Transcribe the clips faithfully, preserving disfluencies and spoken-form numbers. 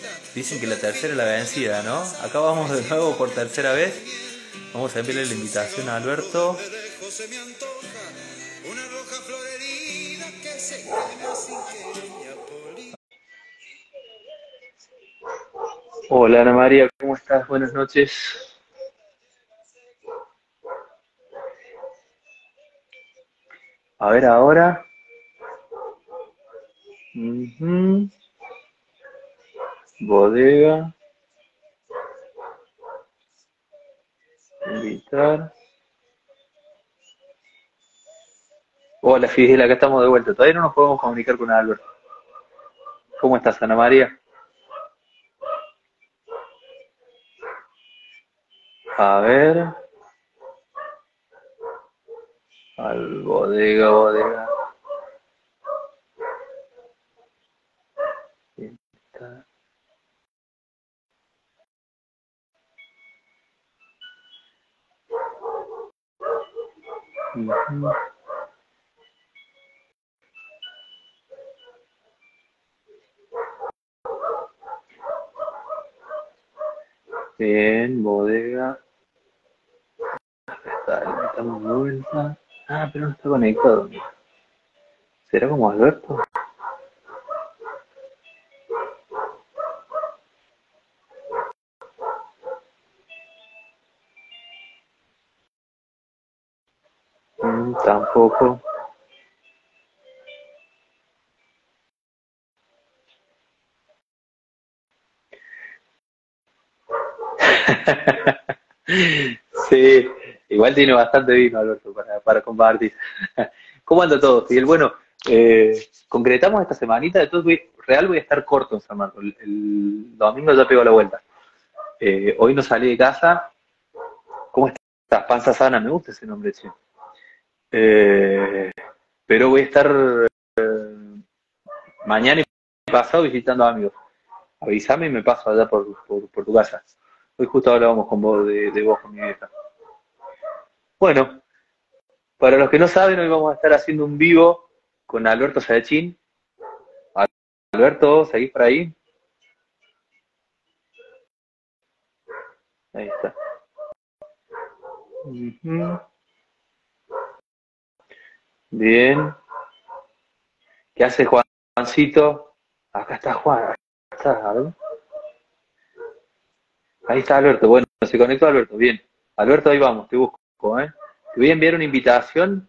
Dicen que la tercera es la vencida, ¿no? Acá vamos de nuevo por tercera vez. Vamos a enviarle la invitación a Alberto. Hola Ana María, ¿cómo estás? Buenas noches. A ver ahora. Uh-huh. Bodega. Invitar. Hola Fidel, acá estamos de vuelta. Todavía no nos podemos comunicar con Alberto. ¿Cómo estás, Ana María? A ver. Al bodega, bodega. Invitar. Uh-huh. Bien, bodega. Acá está, estamos de vuelta. Ah, pero no está conectado. ¿Será como Alberto? Mm, tampoco. Sí, igual tiene bastante vino Alberto para, para compartir. ¿Cómo anda todo, Fidel? Bueno, eh, concretamos esta semanita, entonces voy, real voy a estar corto en San Marcos. El, el domingo ya pego la vuelta. Eh, hoy no salí de casa. ¿Cómo estás? Panza sana, me gusta ese nombre, che. Eh, pero voy a estar mañana y pasado visitando a amigos. Avísame y me paso allá por, por, por tu casa. Hoy justo hablábamos con vos de, de vos con mi vieja. Bueno, para los que no saben, hoy vamos a estar haciendo un vivo con Alberto Sadechín. Alberto, ¿seguís por ahí? Ahí está. Uh-huh. Bien. ¿Qué hace Juancito? Acá está Juan. Acá está, a ver. Ahí está Alberto. Bueno, se conectó Alberto. Bien. Alberto, ahí vamos, te busco, ¿eh? Te voy a enviar una invitación.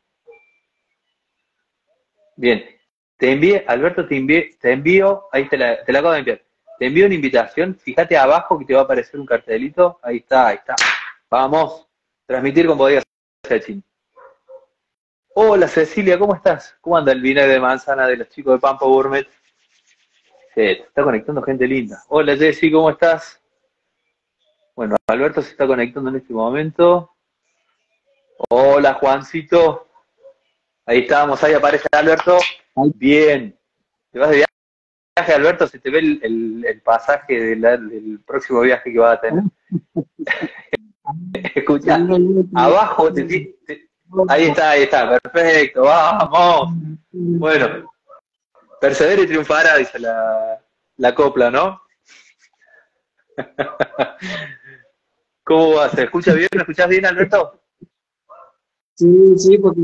Bien. Te envié, Alberto, te envié, te envío, ahí te la, te la acabo de enviar. Te envío una invitación, fíjate abajo que te va a aparecer un cartelito. Ahí está, ahí está. Vamos. Transmitir con Bodega Sachin. Hola Cecilia, ¿cómo estás? ¿Cómo anda el vinagre de manzana de los chicos de Pampa Gourmet? Sí, te está conectando gente linda. Hola Jessy, ¿cómo estás? Bueno, Alberto se está conectando en este momento. Hola Juancito. Ahí estamos, ahí aparece Alberto. Bien. ¿Te vas de viaje, Alberto? Se te ve el, el, el pasaje de la, del próximo viaje que vas a tener. Escucha, abajo, te, te, ahí está, ahí está, perfecto, vamos. Bueno, persevera y triunfará, dice la, la copla, ¿no? ¿Cómo va? ¿Se escucha bien? ¿Me escuchás bien, Alberto? Sí, sí, porque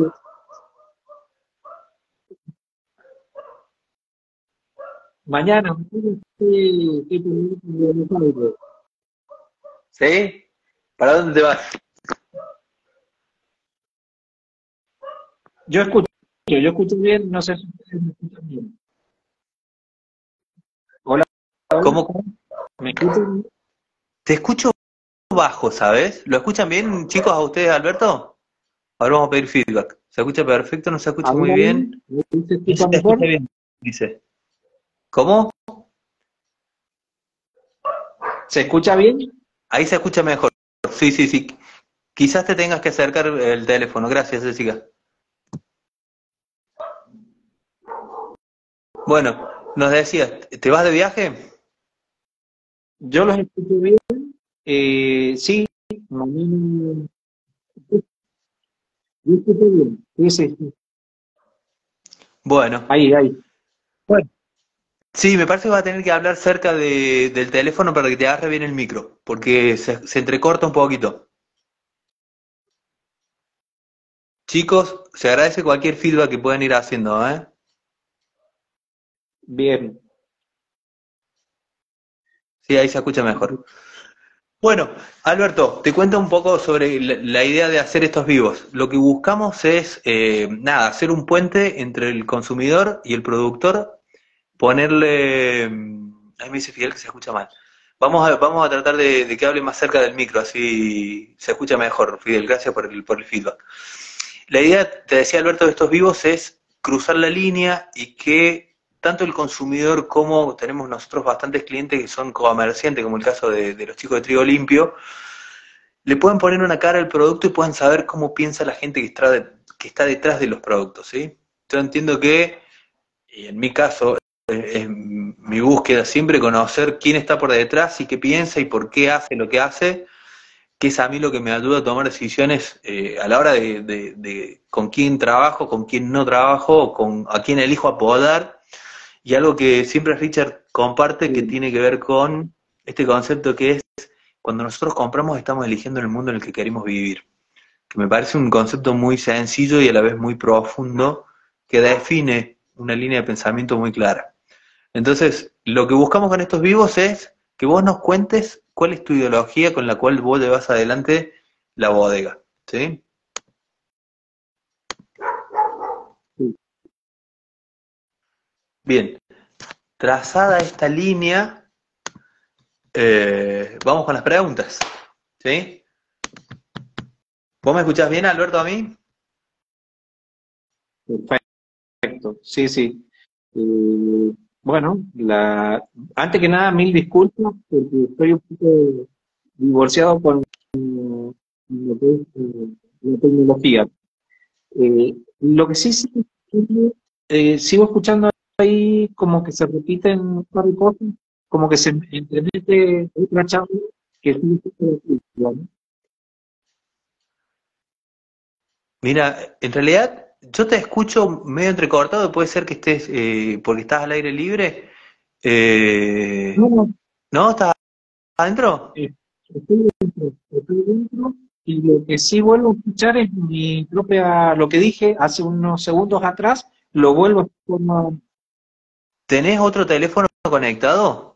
mañana, mañana estoy, estoy teniendo un Buenos Aires. ¿Sí? ¿Para dónde te vas? Yo escucho, yo escucho bien, no sé si ustedes me escuchan bien. Hola, hola, ¿Cómo? cómo? ¿me escuchan? Te escucho bajo, ¿sabes? ¿Lo escuchan bien, chicos, a ustedes, Alberto? Ahora vamos a pedir feedback. ¿Se escucha perfecto? ¿No se escucha muy ¿Ahora bien? bien? ¿Ahí se No se escucha escucha mejor? bien, dice. ¿Cómo? ¿Se escucha bien? Ahí se escucha mejor. Sí, sí, sí. Quizás te tengas que acercar el teléfono. Gracias, Jessica. Bueno, nos decías, ¿te vas de viaje? Yo los escucho bien. Eh, sí, mañana yo escucho bien. Sí, sí, sí. Bueno, Ahí, ahí. Bueno. Sí, me parece que vas a tener que hablar cerca de- del teléfono para que te agarre bien el micro, porque se, se entrecorta un poquito. Chicos, se agradece cualquier feedback que puedan ir haciendo, ¿eh? Bien. Sí, ahí se escucha mejor. Bueno, Alberto, te cuento un poco sobre la, la idea de hacer estos vivos. Lo que buscamos es, eh, nada, hacer un puente entre el consumidor y el productor, ponerle... mm, Ahí me dice Fidel que se escucha mal. Vamos a, vamos a tratar de, de que hable más cerca del micro, así se escucha mejor, Fidel. Gracias por el, por el feedback. La idea, te decía Alberto, de estos vivos es cruzar la línea y que tanto el consumidor como tenemos nosotros bastantes clientes que son comerciantes, como el caso de, de los chicos de Trigo Limpio, le pueden poner una cara al producto y puedan saber cómo piensa la gente que está, de- que está detrás de los productos, ¿sí? Yo entiendo que, y en mi caso, eh, es mi búsqueda siempre conocer quién está por detrás y qué piensa y por qué hace lo que hace, que es a mí lo que me ayuda a tomar decisiones eh, a la hora de, de- de con quién trabajo, con quién no trabajo, con a quién elijo apodar, y algo que siempre Richard comparte que Sí. tiene que ver con este concepto que es cuando nosotros compramos estamos eligiendo el mundo en el que queremos vivir, que me parece un concepto muy sencillo y a la vez muy profundo que define una línea de pensamiento muy clara. Entonces, lo que buscamos con estos vivos es que vos nos cuentes cuál es tu ideología con la cual vos llevas adelante la bodega, ¿sí? Sí. Bien, trazada esta línea, eh, vamos con las preguntas, ¿sí? ¿Vos me escuchás bien, Alberto, a mí? Perfecto. Sí, sí. Eh, bueno, la, antes que nada, mil disculpas porque estoy un poco divorciado con lo que es eh, la tecnología. Eh, lo que sí, sí eh, sigo escuchando ahí como que se repiten un par de cosas, como que se entremete otra charla que sí, sí, sí, sí, ¿no? Mira, en realidad yo te escucho medio entrecortado, puede ser que estés, eh, porque estás al aire libre. No, Eh, no, ¿no? ¿Estás adentro? eh, estoy dentro, estoy dentro, y lo que sí vuelvo a escuchar es mi propia, lo que dije hace unos segundos atrás, lo vuelvo a escuchar. ¿Tenés otro teléfono conectado?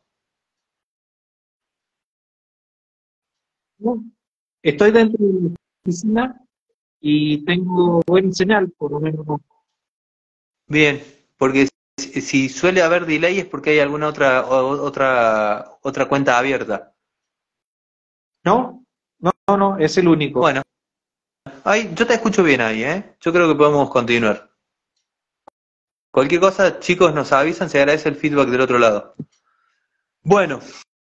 No, estoy dentro de la oficina y tengo buena señal, por lo menos. Bien, porque si si suele haber delay es porque hay alguna otra o- otra otra cuenta abierta. No, no, no, no, es el único. Bueno, ahí, yo te escucho bien ahí, ¿eh? Yo creo que podemos continuar. Cualquier cosa, chicos, nos avisan, se agradece el feedback del otro lado. Bueno,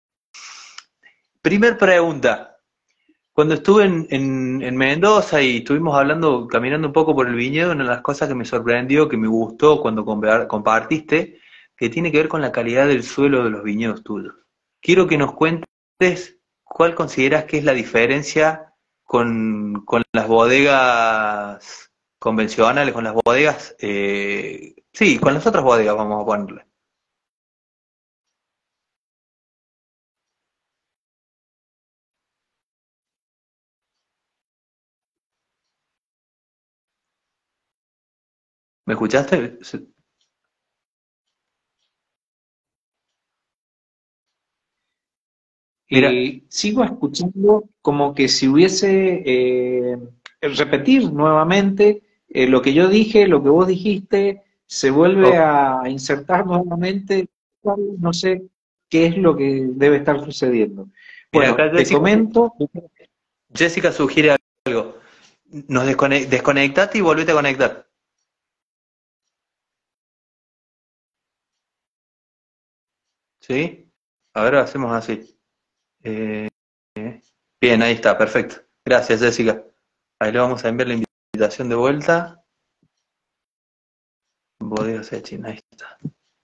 primer pregunta. Cuando estuve en, en, en Mendoza y estuvimos hablando, caminando un poco por el viñedo, una de las cosas que me sorprendió, que me gustó cuando compa- compartiste, que tiene que ver con la calidad del suelo de los viñedos tuyos. Quiero que nos cuentes cuál consideras que es la diferencia con, con las bodegas convencionales, con las bodegas, eh, sí, con las otras bodegas, vamos a ponerle. ¿Me escuchaste? Mira, Y sigo escuchando como que si hubiese eh, repetir nuevamente eh, lo que yo dije, lo que vos dijiste, se vuelve oh, a insertar nuevamente, no sé qué es lo que debe estar sucediendo. mira, Bueno, acá te Jessica, comento, Jessica sugiere algo. Nos descone- desconectate y volvete a conectar. ¿Sí? A ver, hacemos así. Eh, bien, ahí está, perfecto. Gracias, Jessica. Ahí le vamos a enviar la invitación de vuelta. Bodega Sechin, ahí está.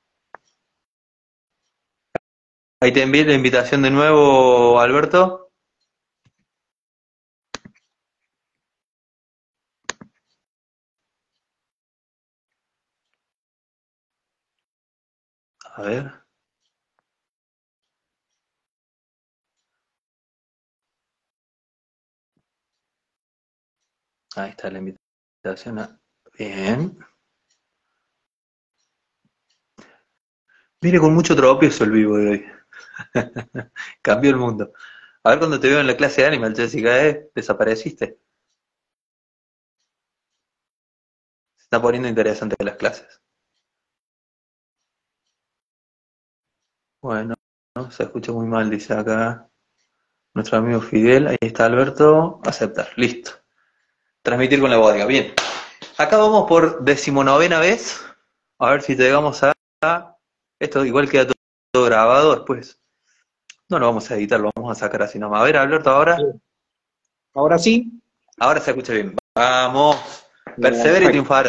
Ahí te envié la invitación de nuevo, Alberto. A ver. Ahí está la invitación. a- Bien. Mire, con mucho tropiezo el vivo de hoy. Cambió el mundo. A ver cuando te veo en la clase de Animal, Jessica, ¿eh? Desapareciste. Se está poniendo interesante las clases. Bueno, ¿no? Se escucha muy mal, dice acá nuestro amigo Fidel. Ahí está Alberto. Aceptar. Listo. Transmitir con la bodega. Bien. Acá vamos por decimonovena vez. A ver si llegamos a... Esto igual queda todo, todo grabado después. No lo vamos a editar, lo vamos a sacar así nomás. A ver, Alberto, ahora. Ahora sí. Ahora se escucha bien. Vamos. Persevera y Perfecto. triunfar.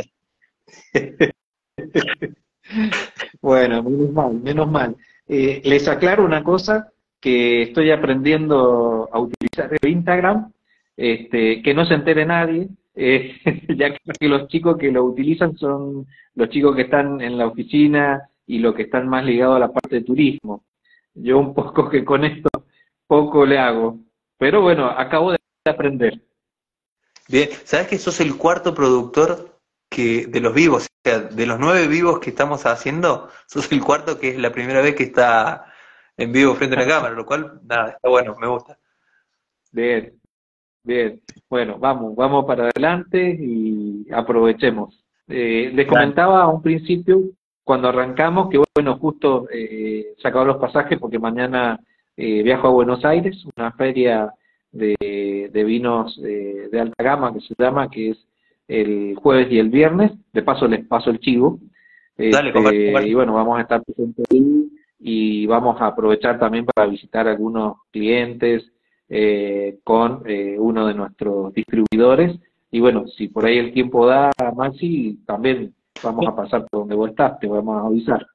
Bueno, menos mal, menos mal. Eh, les aclaro una cosa, que estoy aprendiendo a utilizar el Instagram, este, que no se entere nadie, eh, ya que los chicos que lo utilizan son los chicos que están en la oficina y los que están más ligados a la parte de turismo. Yo un poco que con esto poco le hago, pero bueno, acabo de aprender. Bien, ¿sabes que sos el cuarto productor que de los vivos? O sea, de los nueve vivos que estamos haciendo, sos el cuarto que es la primera vez que está en vivo frente a una cámara, lo cual, nada, está bueno, me gusta. Bien, bien. Bueno, vamos, vamos para adelante y aprovechemos. Eh, les Dale. comentaba a un principio, cuando arrancamos, que bueno, justo eh, se acabaron los pasajes porque mañana eh, viajo a Buenos Aires, una feria de, de vinos eh, de alta gama que se llama, que es el jueves y el viernes. De paso les paso el chivo. Dale, comparte, Este, comparte. y bueno, vamos a estar presentes ahí y vamos a aprovechar también para visitar algunos clientes eh, con eh, uno de nuestros distribuidores. Y bueno, si por ahí el tiempo da, Maxi, también vamos a pasar por donde vos estás, te vamos a avisar.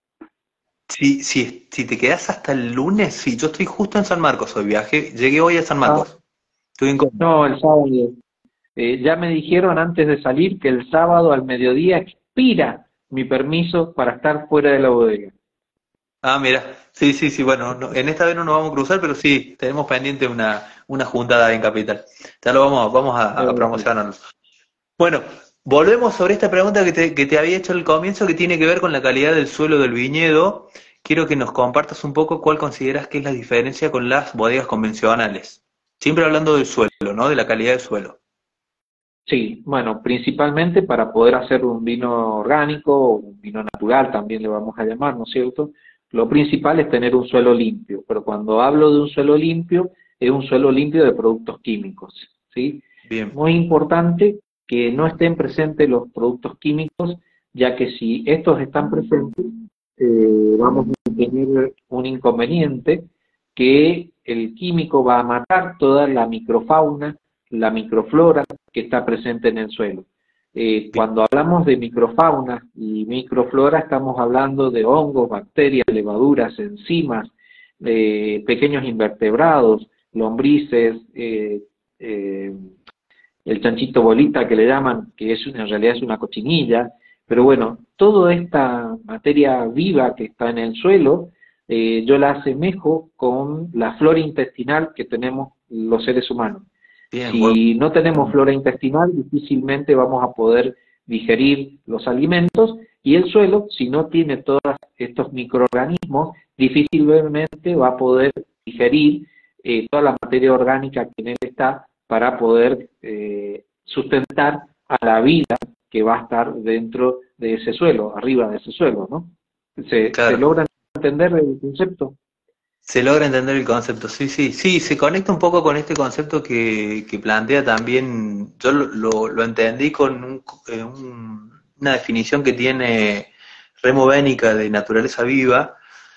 Si, si, si te quedas hasta el lunes, sí, yo estoy justo en San Marcos hoy, viaje, llegué hoy a San Ah, Marcos, estoy en Córdoba. no, el sábado. Eh, ya me dijeron antes de salir que el sábado al mediodía expira mi permiso para estar fuera de la bodega. Ah, mira, sí, sí, sí, bueno, no- en esta vez no nos vamos a cruzar, pero sí, tenemos pendiente una, una juntada en Capital. Ya lo vamos, vamos a, a Eh, promocionarlo. Bueno, volvemos sobre esta pregunta que te, que te había hecho al comienzo, que tiene que ver con la calidad del suelo del viñedo. Quiero que nos compartas un poco cuál consideras que es la diferencia con las bodegas convencionales. Siempre hablando del suelo, ¿no? De la calidad del suelo. Sí, bueno, principalmente para poder hacer un vino orgánico o un vino natural, también le vamos a llamar, ¿no es cierto? Lo principal es tener un suelo limpio, pero cuando hablo de un suelo limpio, es un suelo limpio de productos químicos, ¿sí? Bien, Muy importante que no estén presentes los productos químicos, ya que si estos están presentes, eh, vamos a tener un inconveniente que el químico va a matar toda la microfauna, la microflora que está presente en el suelo. Eh, bien, cuando hablamos de microfauna y microflora, estamos hablando de hongos, bacterias, levaduras, enzimas, eh, pequeños invertebrados, lombrices, eh, eh, el chanchito bolita que le llaman, que es en realidad es una cochinilla, pero bueno, toda esta materia viva que está en el suelo, eh, yo la asemejo con la flora intestinal que tenemos los seres humanos. bien, bueno, Si no tenemos flora intestinal, difícilmente vamos a poder digerir los alimentos y el suelo, si no tiene todos estos microorganismos, difícilmente va a poder digerir eh, toda la materia orgánica que en él está para poder eh, sustentar a la vida que va a estar dentro de ese suelo, arriba de ese suelo, ¿no? ¿Se, se claro. logra entender el concepto? Se logra entender el concepto, sí, sí, sí, se conecta un poco con este concepto que, que plantea también, yo lo, lo, lo entendí con un- eh, un- una definición que tiene Remo Bénica de Naturaleza Viva,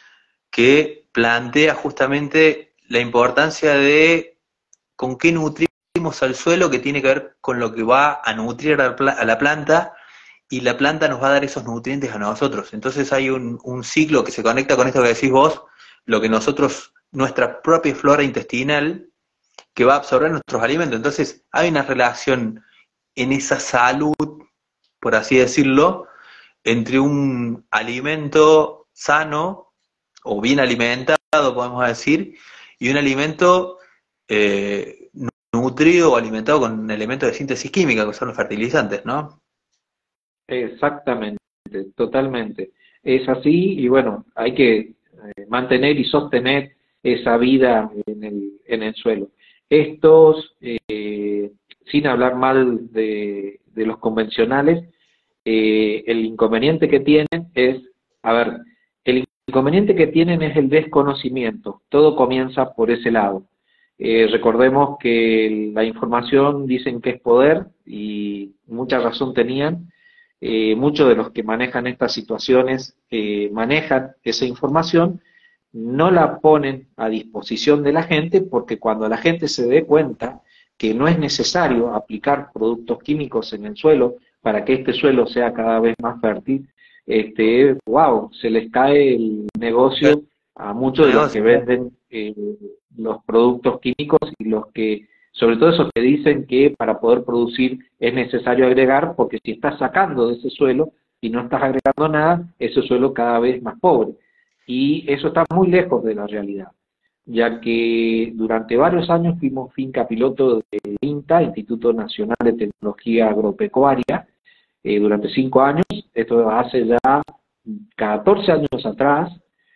que plantea justamente la importancia de con qué nutrimos al suelo, que tiene que ver con lo que va a nutrir a la, pla- a la planta, y la planta nos va a dar esos nutrientes a nosotros. Entonces hay un, un ciclo que se conecta con esto que decís vos, lo que nosotros, nuestra propia flora intestinal, que va a absorber nuestros alimentos. Entonces hay una relación en esa salud, por así decirlo, entre un alimento sano o bien alimentado, podemos decir, y un alimento eh, nutrido o alimentado con elementos de síntesis química, que son los fertilizantes, ¿no? Exactamente, totalmente. Es así y bueno, hay que eh, mantener y sostener esa vida en el, en el suelo. Estos, eh, sin hablar mal de, de los convencionales, eh, el inconveniente que tienen es, a ver, el inconveniente que tienen es el desconocimiento. Todo comienza por ese lado. Eh, recordemos que la información dicen que es poder y mucha razón tenían. Eh, muchos de los que manejan estas situaciones eh, manejan esa información, no la ponen a disposición de la gente porque cuando la gente se dé cuenta que no es necesario aplicar productos químicos en el suelo para que este suelo sea cada vez más fértil, este, wow, se les cae el negocio a muchos de los que venden eh, los productos químicos y los que, sobre todo esos que dicen que para poder producir es necesario agregar, porque si estás sacando de ese suelo y no estás agregando nada, ese suelo cada vez es más pobre. Y eso está muy lejos de la realidad, ya que durante varios años fuimos finca piloto del INTA, Instituto Nacional de Tecnología Agropecuaria, eh, durante cinco años, esto hace ya catorce años atrás,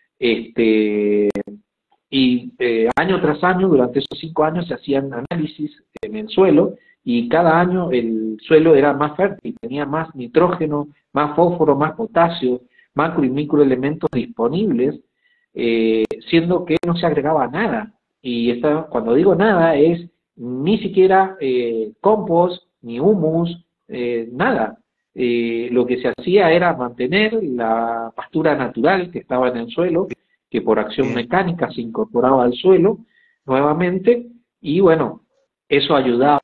este, y eh, año tras año, durante esos cinco años se hacían análisis en el suelo, y cada año el suelo era más fértil, tenía más nitrógeno, más fósforo, más potasio, macro y microelementos disponibles, eh, siendo que no se agregaba nada. Y esta, cuando digo nada es ni siquiera eh, compost, ni humus, eh, nada. Eh, lo que se hacía era mantener la pastura natural que estaba en el suelo, que por acción Bien. mecánica se incorporaba al suelo nuevamente, y bueno, eso ayudaba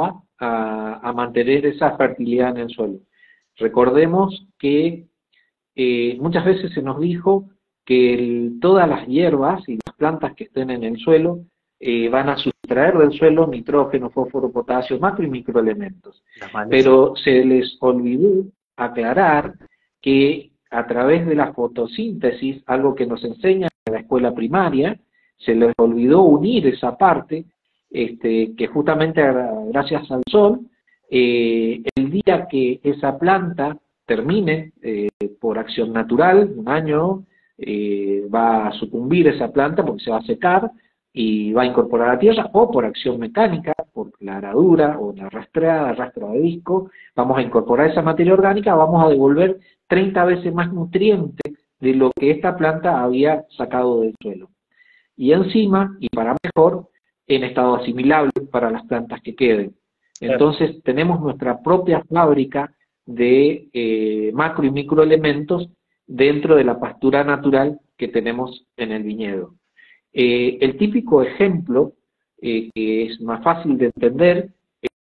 a, a mantener esa fertilidad en el suelo. Recordemos que eh, muchas veces se nos dijo que el, todas las hierbas y las plantas que estén en el suelo eh, van a sustraer del suelo nitrógeno, fósforo, potasio, macro y microelementos. Pero se les olvidó aclarar que a través de la fotosíntesis, algo que nos enseñan en la escuela primaria, se les olvidó unir esa parte, este, que justamente gracias al sol, eh, el día que esa planta termine eh, por acción natural, un año, eh, va a sucumbir esa planta porque se va a secar y va a incorporar a la tierra, o por acción mecánica, por la aradura o la rastreada, arrastra de disco, vamos a incorporar esa materia orgánica, vamos a devolver treinta veces más nutrientes de lo que esta planta había sacado del suelo. Y encima, y para mejor, en estado asimilable para las plantas que queden. Entonces tenemos nuestra propia fábrica de eh, macro y microelementos dentro de la pastura natural que tenemos en el viñedo. Eh, el típico ejemplo, eh, que es más fácil de entender,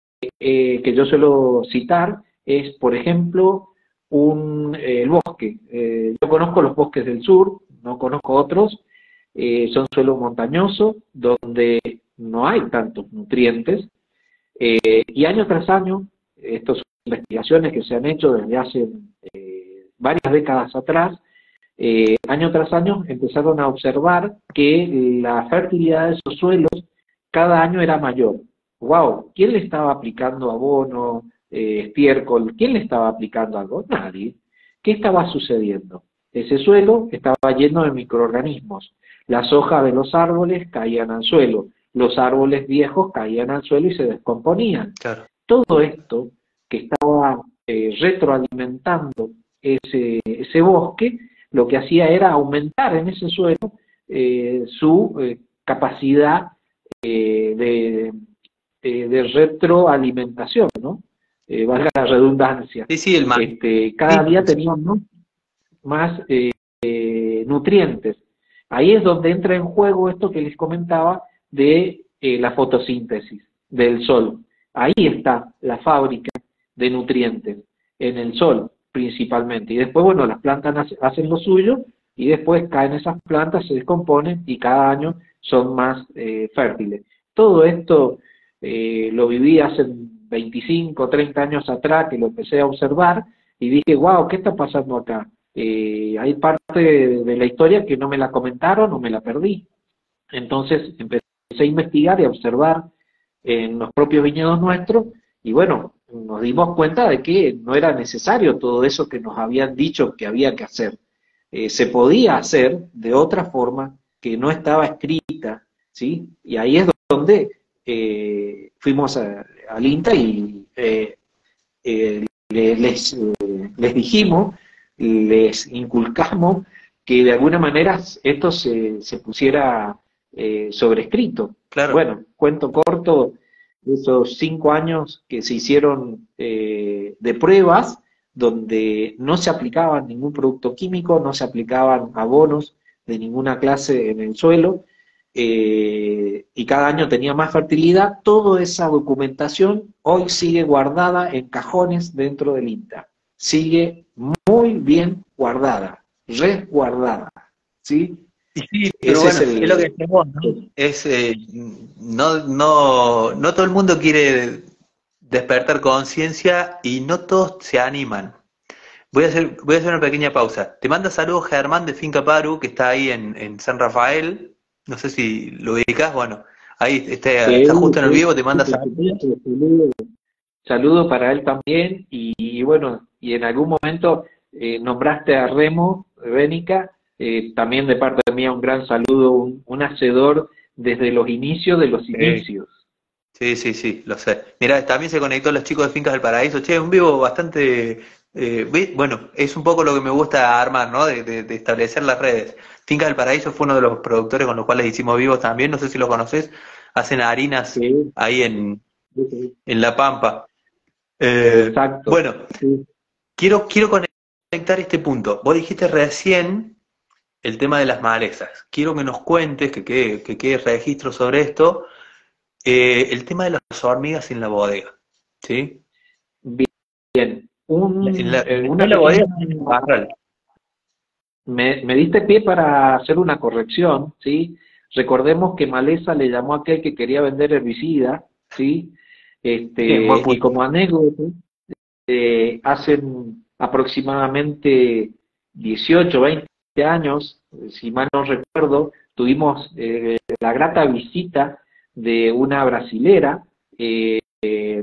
eh, que yo suelo citar, es, por ejemplo, un, eh, el bosque. Eh, yo conozco los bosques del sur, no conozco otros, eh, son suelos montañosos, donde no hay tantos nutrientes, eh, y año tras año, estas son investigaciones que se han hecho desde hace eh, varias décadas atrás, eh, año tras año empezaron a observar que la fertilidad de esos suelos cada año era mayor. ¡Wow! ¿Quién le estaba aplicando abono, eh, estiércol? ¿Quién le estaba aplicando algo? Nadie. ¿Qué estaba sucediendo? Ese suelo estaba lleno de microorganismos. Las hojas de los árboles caían al suelo. Los árboles viejos caían al suelo y se descomponían. Claro. Todo esto que estaba eh, retroalimentando ese, ese bosque, lo que hacía era aumentar en ese suelo eh, su eh, capacidad eh, de, de, de retroalimentación, ¿no? Eh, valga la redundancia. Sí, sí, el mar. Este, cada día teníamos más eh, eh, nutrientes. Ahí es donde entra en juego esto que les comentaba de eh, la fotosíntesis del sol. Ahí está la fábrica de nutrientes, en el sol principalmente. Y después, bueno, las plantas hacen lo suyo y después caen esas plantas, se descomponen y cada año son más eh, fértiles. Todo esto eh, lo viví hace veinticinco, treinta años atrás, que lo empecé a observar y dije, wow, ¿qué está pasando acá? eh, hay parte de, de la historia que no me la comentaron o me la perdí. Entonces empecé a investigar y a observar en los propios viñedos nuestros, y bueno, nos dimos cuenta de que no era necesario todo eso que nos habían dicho que había que hacer. Eh, se podía hacer de otra forma que no estaba escrita, ¿sí? Y ahí es donde eh, fuimos a- al INTA y eh, eh, le- les, eh, les dijimos, les inculcamos que de alguna manera esto se, se pusiera eh, sobrescrito. Claro. Bueno, cuento corto, esos cinco años que se hicieron eh, de pruebas, donde no se aplicaba ningún producto químico, no se aplicaban abonos de ninguna clase en el suelo, eh, y cada año tenía más fertilidad. Toda esa documentación hoy sigue guardada en cajones dentro del INTA. Sigue muy bien guardada, resguardada, ¿sí? Y sí, pero Ese bueno, es es lo que el... decimos, ¿no? Es, eh, no, no, no todo el mundo quiere despertar conciencia y no todos se animan. Voy a hacer, voy a hacer una pequeña pausa. Te manda saludos Germán de Finca Paru, que está ahí en, en San Rafael. No sé si lo ubicas, bueno, ahí está, está Sí, justo en el sí, vivo, te sí, manda por saludos. supuesto, saludo, saludo para él también, y, y bueno, y en algún momento eh, nombraste a Remo Bénica, eh, también de parte mía un gran saludo, un, un hacedor desde los inicios de los Sí, inicios. sí, sí, sí, lo sé. Mira, también se conectó los chicos de Fincas del Paraíso. Che, un vivo bastante... eh, vi- bueno, es un poco lo que me gusta armar, ¿no? De, de- de establecer las redes. Fincas del Paraíso fue uno de los productores con los cuales hicimos vivos también. No sé si los conoces. Hacen harinas Sí, ahí en, sí, sí, en La Pampa. Eh, exacto. bueno, Sí. quiero, quiero conectar este punto. Vos dijiste recién el tema de las malezas. Quiero que nos cuentes, que quede, que quede registro sobre esto, eh, el tema de las hormigas en la bodega. ¿Sí? Bien, En un, la, eh, no una en la pequeña... bodega, sino en el barral. Me, me diste pie para hacer una corrección, ¿sí? Recordemos que Maleza le llamó a aquel que quería vender herbicida, ¿sí? Bien, buen Este, y punto. como anécdota, eh, hace aproximadamente dieciocho, veinte años, si mal no recuerdo, tuvimos eh, la grata visita de una brasilera, eh, eh,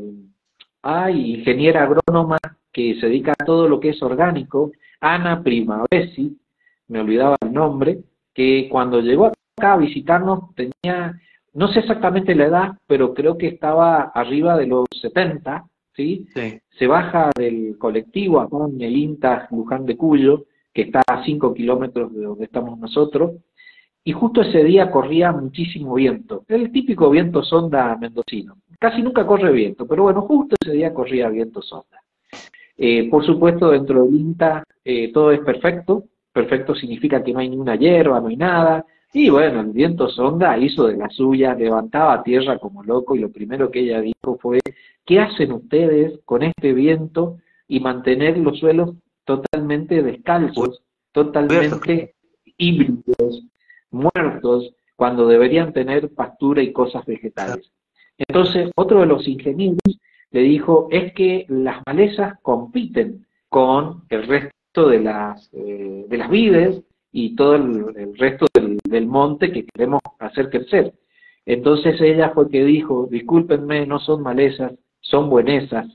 hay ingeniera agrónoma que se dedica a todo lo que es orgánico, Ana Primavesi, me olvidaba el nombre, que cuando llegó acá a visitarnos tenía, no sé exactamente la edad, pero creo que estaba arriba de los setenta, ¿sí? Sí. Se baja del colectivo acá en el INTA Luján de Cuyo, que está a cinco kilómetros de donde estamos nosotros, y justo ese día corría muchísimo viento, el típico viento sonda mendocino. Casi nunca corre viento, pero bueno, justo ese día corría viento sonda. Eh, por supuesto, dentro del INTA eh, todo es perfecto. Perfecto significa que no hay ninguna hierba, no hay nada. Y bueno, el viento sonda hizo de la suya, levantaba tierra como loco, y lo primero que ella dijo fue: ¿qué hacen ustedes con este viento y mantener los suelos totalmente descalzos, Cubiertos, claro. totalmente híbridos, muertos, cuando deberían tener pastura y cosas Claro. vegetales? Entonces, otro de los ingenieros le dijo: es que las malezas compiten con el resto de las, eh, de las vides y todo el, el resto del, del monte que queremos hacer crecer. Entonces ella fue que dijo: discúlpenme, no son malezas, son buenesas.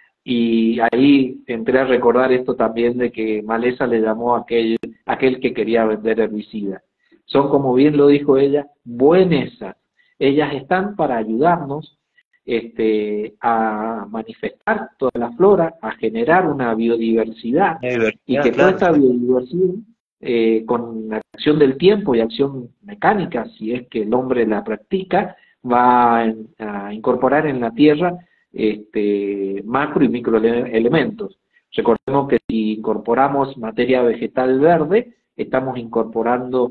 Y ahí entré a recordar esto también, de que maleza le llamó a aquel, aquel que quería vender herbicida. Son, como bien lo dijo ella, buenesas. Ellas están para ayudarnos este, a manifestar toda la flora, a generar una biodiversidad, Hay y diversidad, que toda claro, esta sí. biodiversidad, eh, con acción del tiempo y acción mecánica, si es que el hombre la practica, va a, a incorporar en la tierra este, macro y microelementos. Recordemos que si incorporamos materia vegetal verde, estamos incorporando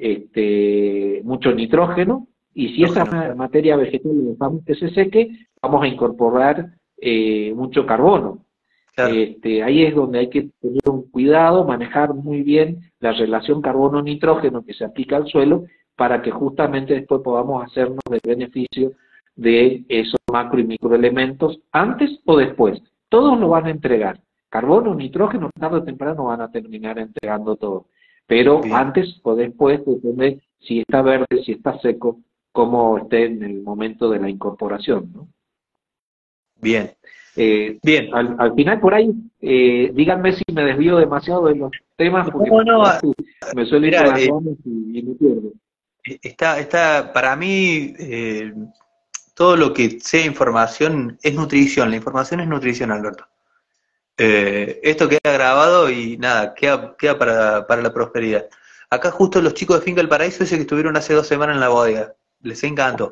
este, mucho nitrógeno, y si esa Nitrógeno, claro. materia vegetal le dejamos que se seque, vamos a incorporar eh, mucho carbono. Claro. Este, ahí es donde hay que tener un cuidado, manejar muy bien la relación carbono-nitrógeno que se aplica al suelo, para que justamente después podamos hacernos del beneficio de esos macro y microelementos antes o después. Todos lo van a entregar, carbono, nitrógeno, tarde o temprano van a terminar entregando todo. Pero Bien. antes o después depende si está verde, si está seco, cómo esté en el momento de la incorporación, ¿no? Bien, Eh, bien. al, al final por ahí, eh, díganme si me desvío demasiado de los temas, porque No, no, por ahí me suelo ir por mira, las eh, ramas y, y me pierdo. está, está, para mí, eh, todo lo que sea información es nutrición, la información es nutrición, Alberto. Eh, esto queda grabado y nada, queda, queda para, para la prosperidad. Acá justo los chicos de Finca El Paraíso, ese que estuvieron hace dos semanas en la bodega, les encantó.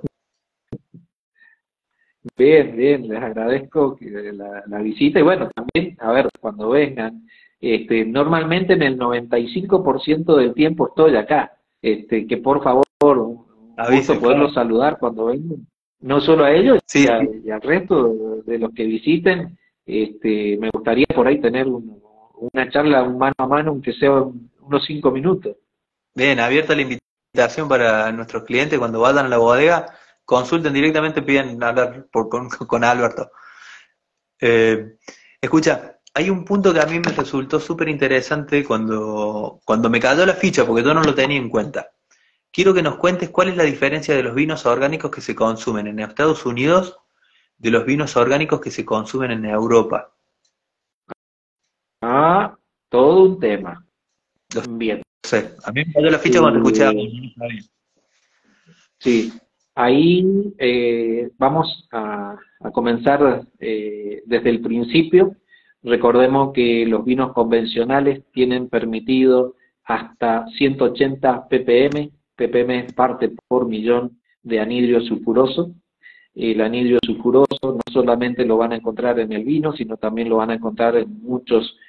Bien, bien, les agradezco que la, la visita y bueno, también, a ver, cuando vengan, este, normalmente en el noventa y cinco por ciento del tiempo estoy acá, este, que por favor, un gusto Avisen, poderlos claro. saludar cuando vengan, no solo a ellos Sí, y, a- sí. y al resto de, de los que visiten, este, me gustaría por ahí tener un- una charla un mano a mano, aunque sea un- unos cinco minutos. Bien, abierta la invitación para nuestros clientes cuando vayan a la bodega, consulten directamente, piden hablar por, con, con Alberto. Eh, escucha, hay un punto que a mí me resultó súper interesante cuando, cuando me cayó la ficha, porque yo no lo tenía en cuenta. Quiero que nos cuentes cuál es la diferencia de los vinos orgánicos que se consumen en Estados Unidos de los vinos orgánicos que se consumen en Europa. Ah, todo un tema. Lo Bien. sé, a mí me cayó la ficha cuando te escuchaba. Eh, Sí, ahí eh, vamos a, a comenzar eh, desde el principio. Recordemos que los vinos convencionales tienen permitido hasta ciento ochenta ppm, ppm es parte por millón de anhidrio sulfuroso. El anhidrio sulfuroso no solamente lo van a encontrar en el vino, sino también lo van a encontrar en muchos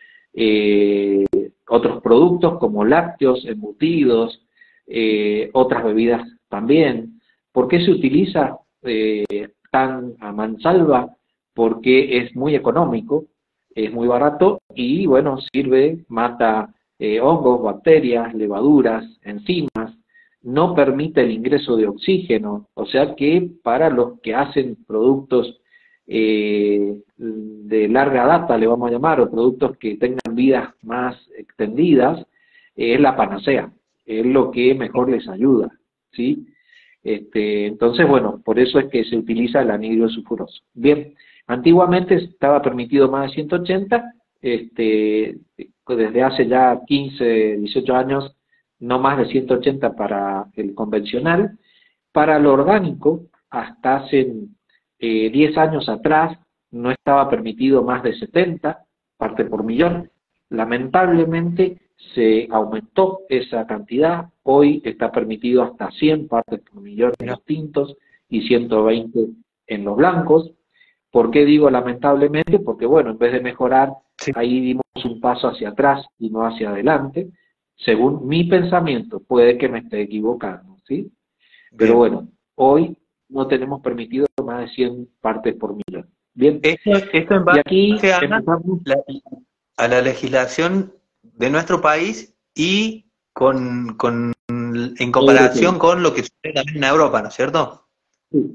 eh, otros productos como lácteos, embutidos, eh, otras bebidas también. ¿Por qué se utiliza eh, tan a mansalva? Porque es muy económico, es muy barato y bueno, sirve, mata eh, hongos, bacterias, levaduras, enzimas, no permite el ingreso de oxígeno, o sea que para los que hacen productos eh, de larga data, le vamos a llamar, o productos que tengan vidas más extendidas, eh, es la panacea, es lo que mejor les ayuda, ¿sí? Este, entonces, bueno, por eso es que se utiliza el anhidro sulfuroso. Bien, antiguamente estaba permitido más de ciento ochenta, este, desde hace ya quince, dieciocho años, no más de ciento ochenta para el convencional. Para lo orgánico, hasta hace eh, diez años atrás, no estaba permitido más de setenta parte por millón. Lamentablemente se aumentó esa cantidad, hoy está permitido hasta cien partes por millón en Mira, los tintos y ciento veinte en los blancos. ¿Por qué digo lamentablemente? Porque bueno, en vez de mejorar, sí, ahí dimos un paso hacia atrás y no hacia adelante, según mi pensamiento, puede que me esté equivocando, ¿sí? Pero bien. bueno, hoy no tenemos permitido más de cien partes por millón. Bien, Esto, esto en y aquí base a empezamos. la, a la legislación de nuestro país y con, con, en Europeo. comparación con lo que sucede también en Europa, ¿no es cierto? Sí.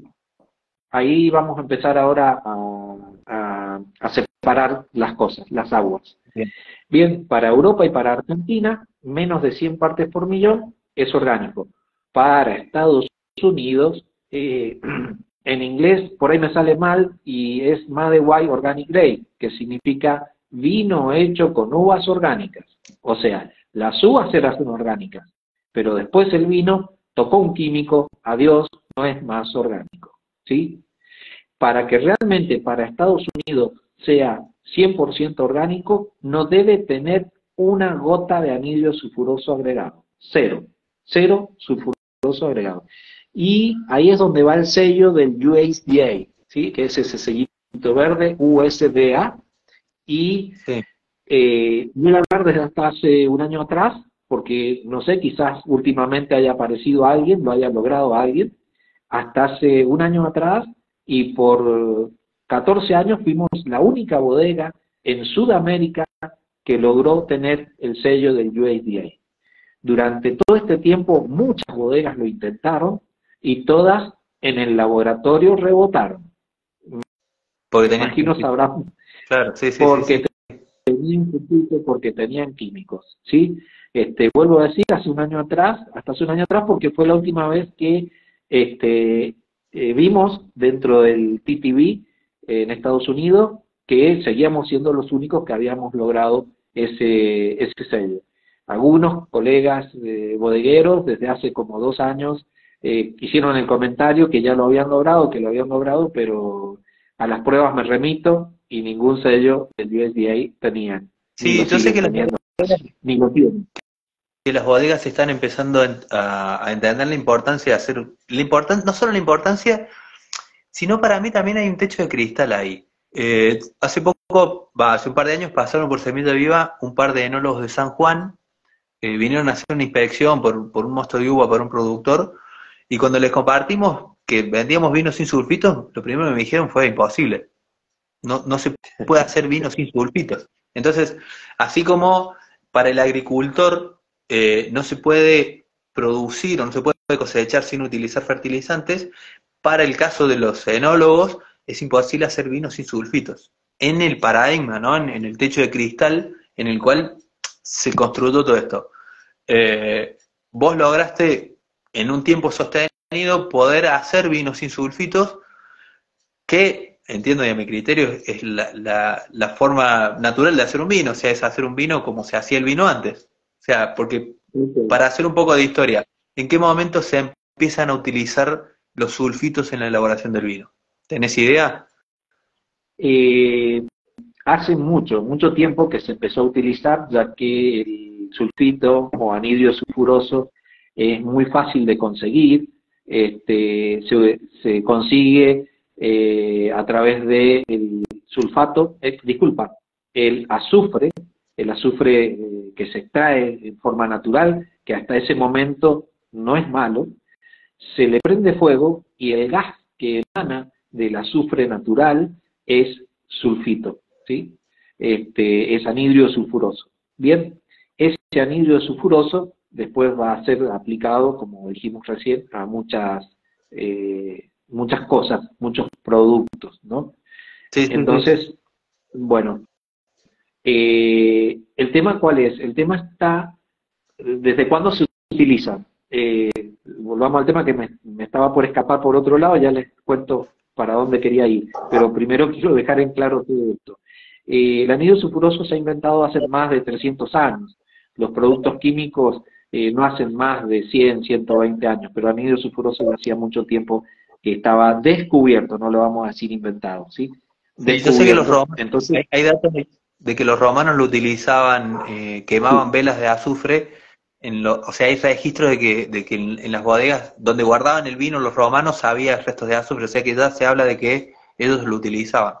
Ahí vamos a empezar ahora a, a, a separar las cosas, las aguas. Bien. Bien, para Europa y para Argentina, menos de cien partes por millón es orgánico. Para Estados Unidos, eh, en inglés por ahí me sale mal y es Made White Organic Grape, que significa vino hecho con uvas orgánicas. O sea, las uvas eran orgánicas, pero después el vino tocó un químico, adiós, no es más orgánico. ¿Sí? Para que realmente para Estados Unidos sea cien por ciento orgánico, no debe tener una gota de anhidro sulfuroso agregado. Cero. Cero sulfuroso agregado. Y ahí es donde va el sello del U S D A, ¿sí? Que es ese sellito verde, U S D A. Y Sí. eh, voy a hablar desde hasta hace un año atrás, porque no sé, quizás últimamente haya aparecido alguien, lo haya logrado alguien, hasta hace un año atrás, y por catorce años fuimos la única bodega en Sudamérica que logró tener el sello del U S D A. Durante todo este tiempo muchas bodegas lo intentaron y todas en el laboratorio rebotaron. Porque Me tenían, imagino sabrán claro, sí, sí, sí, porque sí. disculpe porque tenían químicos, ¿sí? Este, vuelvo a decir, hace un año atrás, hasta hace un año atrás, porque fue la última vez que este, eh, vimos dentro del T T B eh, en Estados Unidos que seguíamos siendo los únicos que habíamos logrado ese, ese sello. Algunos colegas eh, bodegueros desde hace como dos años eh, hicieron el comentario que ya lo habían logrado, que lo habían logrado, pero a las pruebas me remito y ningún sello del U S D A tenían. Sí, yo sé que las, ni lo tienen. que las bodegas están empezando a, a entender la importancia de hacer, la importan, no solo la importancia, sino para mí también hay un techo de cristal ahí. Eh, hace poco, va, hace un par de años pasaron por Semilla Viva un par de enólogos de San Juan, eh, vinieron a hacer una inspección por, por un mosto de uva para un productor, y cuando les compartimos que vendíamos vino sin sulfitos, lo primero que me dijeron fue imposible. No, no se puede hacer vino sin sulfitos. Entonces, así como para el agricultor eh, no se puede producir o no se puede cosechar sin utilizar fertilizantes, para el caso de los enólogos es imposible hacer vino sin sulfitos. En el paradigma, ¿no? En, en el techo de cristal en el cual se construyó todo esto. Eh, vos lograste en un tiempo sostenido poder hacer vino sin sulfitos, que entiendo y a mi criterio es la, la, la forma natural de hacer un vino, o sea, es hacer un vino como se hacía el vino antes. O sea, porque para hacer un poco de historia, ¿en qué momento se empiezan a utilizar los sulfitos en la elaboración del vino? ¿Tenés idea? Eh, hace mucho, mucho tiempo que se empezó a utilizar, ya que el sulfito o anhidro sulfuroso es muy fácil de conseguir, este, se, se consigue eh, a través del sulfato, eh, disculpa, el azufre, el azufre eh, que se extrae en forma natural, que hasta ese momento no es malo, se le prende fuego y el gas que emana del azufre natural es sulfito, ¿sí? Este, es anhidro sulfuroso. Bien, ese anhidro sulfuroso después va a ser aplicado, como dijimos recién, a muchas, eh, muchas cosas, muchos productos, ¿no? Sí, sí, Entonces, sí. bueno, eh, ¿el tema cuál es? El tema está, ¿desde cuándo se utiliza? Eh, volvamos al tema que me, me estaba por escapar por otro lado, ya les cuento para dónde quería ir, pero primero quiero dejar en claro todo esto. Eh, el anhidro sulfuroso se ha inventado hace más de trescientos años, los productos químicos eh, no hacen más de cien, ciento veinte años, pero el anhidro sulfuroso hacía mucho tiempo que estaba descubierto, no lo vamos a decir inventado, ¿sí? Sí, yo sé que los romanos, entonces, hay, hay datos de, de que los romanos lo utilizaban, eh, quemaban sí. velas de azufre, en lo, o sea, hay registros de que, de que en, en las bodegas donde guardaban el vino los romanos había restos de azufre, o sea que ya se habla de que ellos lo utilizaban.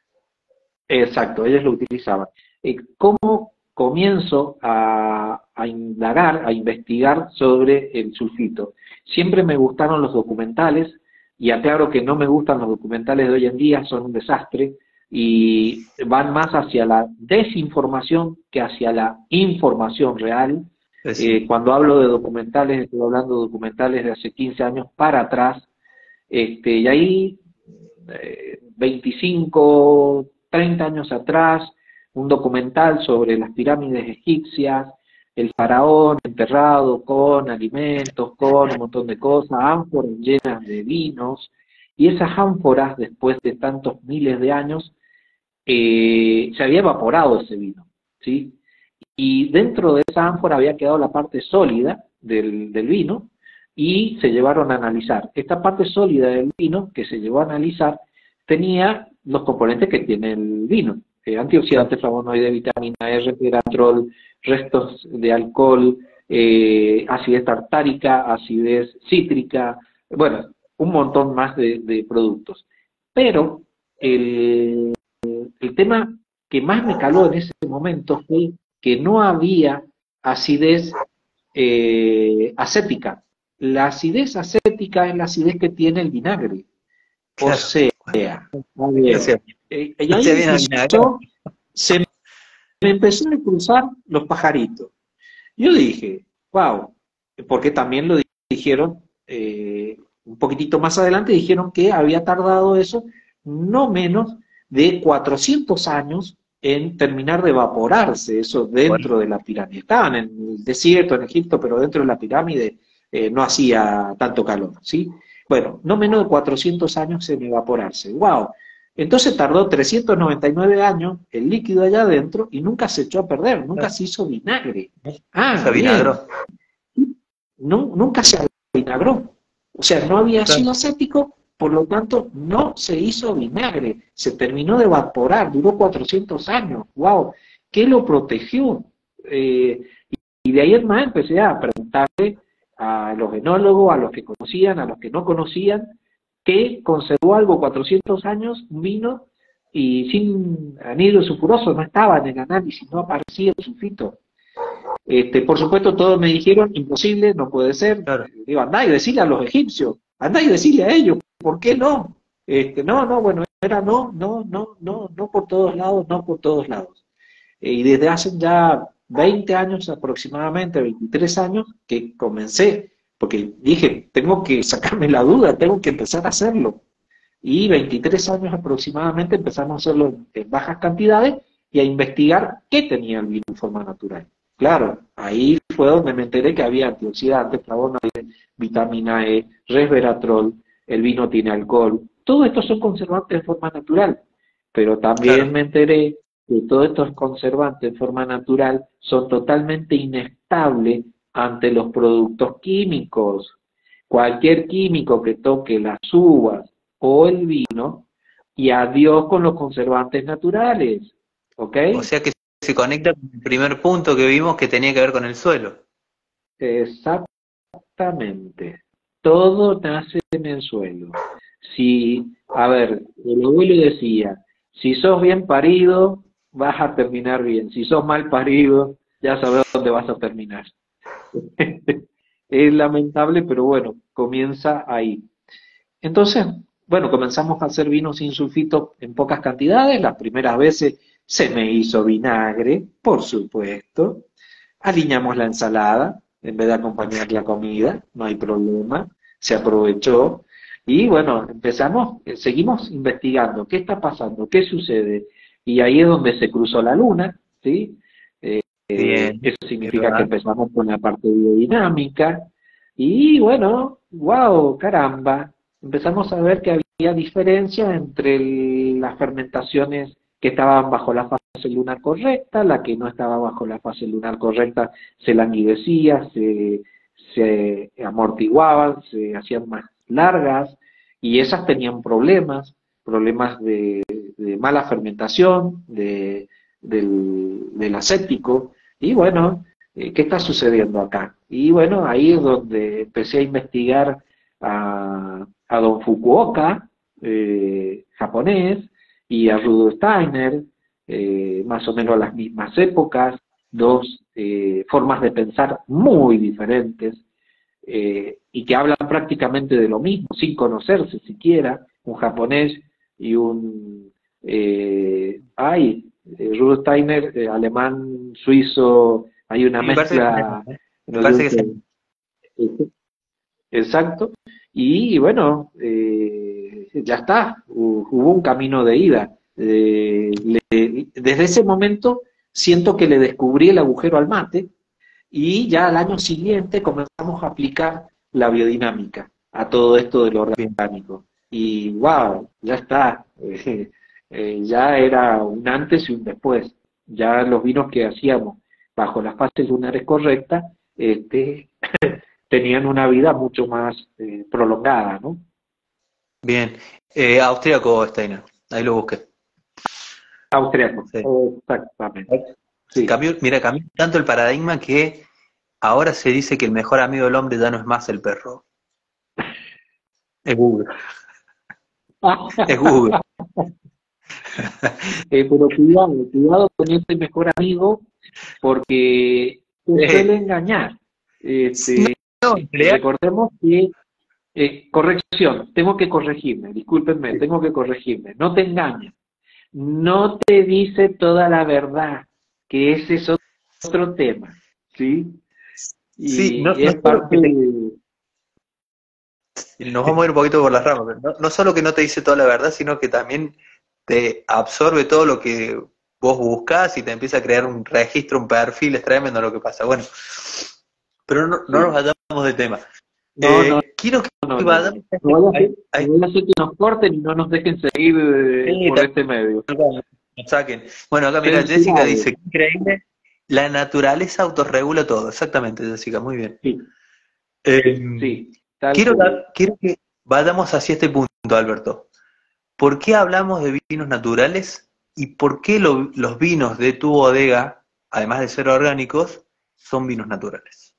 Exacto, ellos lo utilizaban. Eh, ¿Cómo comienzo a, a indagar, a investigar sobre el sulfito? Siempre me gustaron los documentales, y aclaro que no me gustan los documentales de hoy en día, son un desastre, y van más hacia la desinformación que hacia la información real. Eh, cuando hablo de documentales, estoy hablando de documentales de hace quince años para atrás, este, y ahí eh, veinticinco, treinta años atrás, un documental sobre las pirámides egipcias, el faraón enterrado con alimentos, con un montón de cosas, ánforas llenas de vinos, y esas ánforas, después de tantos miles de años, eh, se había evaporado ese vino, ¿sí? Y dentro de esa ánfora había quedado la parte sólida del, del vino, y se llevaron a analizar. Esta parte sólida del vino que se llevó a analizar tenía los componentes que tiene el vino, eh, antioxidantes, flavonoides, vitamina E, resveratrol, restos de alcohol, eh, acidez tartárica, acidez cítrica, bueno, un montón más de, de productos. Pero el, el tema que más me caló en ese momento fue que no había acidez eh, acética. La acidez acética es la acidez que tiene el vinagre. Claro. O sea, muy bien. Eh, y ahí empezó, se me empezó a cruzar los pajaritos. Yo dije, wow, porque también lo dijeron eh, un poquitito más adelante, dijeron que había tardado eso no menos de cuatrocientos años en terminar de evaporarse, eso dentro Bueno, de la pirámide. Estaban en el desierto, en Egipto, pero dentro de la pirámide eh, no hacía tanto calor, ¿sí? Bueno, no menos de cuatrocientos años en evaporarse. ¡Wow! Entonces tardó trescientos noventa y nueve años el líquido allá adentro y nunca se echó a perder, nunca se hizo vinagre. se Ah, bien, avinagró. nu- nunca se avinagró. O sea, no había Claro. ácido acético, por lo tanto, no se hizo vinagre. Se terminó de evaporar, duró cuatrocientos años. ¡Wow! ¿Qué lo protegió? Eh, y de ahí en más empecé a preguntarle a los enólogos, a los que conocían, a los que no conocían, qué conservó algo cuatrocientos años, un vino, y sin anhidro sulfuroso, no estaba en el análisis, no aparecía el sulfito. Este, por supuesto, todos me dijeron, imposible, no puede ser. Claro. Digo, andá y decirle a los egipcios, andá y decirle a ellos, ¿por qué no? Este, no, no, bueno, era no, no, no, no, no por todos lados, no por todos lados. Eh, y desde hace ya veinte años aproximadamente, veintitrés años, que comencé, porque dije, tengo que sacarme la duda, tengo que empezar a hacerlo. Y veintitrés años aproximadamente empezamos a hacerlo en, en bajas cantidades y a investigar qué tenía el vino en forma natural. Claro, ahí fue donde me enteré que había antioxidantes, flavonoides, vitamina E, resveratrol, el vino tiene alcohol. Todo esto son conservantes de forma natural, pero también Claro. me enteré que todos estos conservantes de forma natural son totalmente inestables ante los productos químicos. Cualquier químico que toque las uvas o el vino, y adiós con los conservantes naturales, ¿ok? O sea que se conecta con el primer punto que vimos que tenía que ver con el suelo. Exactamente. Todo nace en el suelo. Si, a ver, el abuelo decía, si sos bien parido, vas a terminar bien. Si sos mal parido, ya sabes dónde vas a terminar. Es lamentable, pero bueno, comienza ahí. Entonces, bueno, comenzamos a hacer vino sin sulfito en pocas cantidades. Las primeras veces se me hizo vinagre, por supuesto. Aliñamos la ensalada en vez de acompañar la comida, no hay problema, se aprovechó. Y bueno, empezamos, eh, seguimos investigando qué está pasando, qué sucede. Y ahí es donde se cruzó la luna, ¿sí? Eh, eh, Bien, eso es significa que verdad. empezamos con la parte biodinámica. Y bueno, wow, caramba, empezamos a ver que había diferencia entre el- las fermentaciones que estaban bajo la fase lunar correcta, la que no estaba bajo la fase lunar correcta se languidecía, se, se amortiguaban, se hacían más largas, y esas tenían problemas, problemas de, de mala fermentación, de, del, del acético, y bueno, eh, ¿qué está sucediendo acá? Y bueno, ahí es donde empecé a investigar a, a don Fukuoka, eh, japonés, y a Rudolf Steiner, eh, más o menos a las mismas épocas, dos eh, formas de pensar muy diferentes, eh, y que hablan prácticamente de lo mismo, sin conocerse siquiera, un japonés y un, eh, ay, eh, Rudolf Steiner, eh, alemán, suizo, hay una Sí, me parece que es mezcla, alemán, ¿eh? Me no sé, parece que es alemán. este, exacto, y bueno, eh, ya está, hu- hubo un camino de ida. Eh, le- desde ese momento siento que le descubrí el agujero al mate y ya al año siguiente comenzamos a aplicar la biodinámica a todo esto de lo Bien. orgánico. Y wow, ya está, eh, eh, ya era un antes y un después. Ya los vinos que hacíamos bajo las fases lunares correctas, este, tenían una vida mucho más eh, prolongada, ¿no? Bien. Eh, austríaco Steiner. Ahí lo busqué. Austriaco, Sí. exactamente. Sí. Cambió, mira, cambió tanto el paradigma que ahora se dice que el mejor amigo del hombre ya no es más el perro. Es Google. Es Google. Eh, pero cuidado, cuidado con ese mejor amigo, porque te suele Eh, engañar. no, Este, no, en realidad, recordemos que, eh, corrección, tengo que corregirme, discúlpenme, tengo que corregirme, no te engaña, no te dice toda la verdad, que ese es otro tema, ¿sí? sí, no, Y no es solo parte que te, de... nos vamos a ir un poquito por las ramas, pero no, no solo que no te dice toda la verdad, sino que también te absorbe todo lo que vos buscás y te empieza a crear un registro, un perfil, es tremendo lo que pasa. Bueno, pero no, no nos vayamos del tema. No, no, Eh, quiero que no, no, vayamos no. No voy a a, hacer, a- no voy a hacer que nos corten y no nos dejen seguir eh, sí, por este medio. nos saquen. Bueno, acá mira, Jessica Censurado. dice, qué increíble, la naturaleza autorregula todo. Exactamente, Jessica, muy bien. Sí, Eh, sí, tal quiero, cual. quiero que vayamos hacia este punto, Alberto. ¿Por qué hablamos de vinos naturales y por qué lo- los vinos de tu bodega, además de ser orgánicos, son vinos naturales?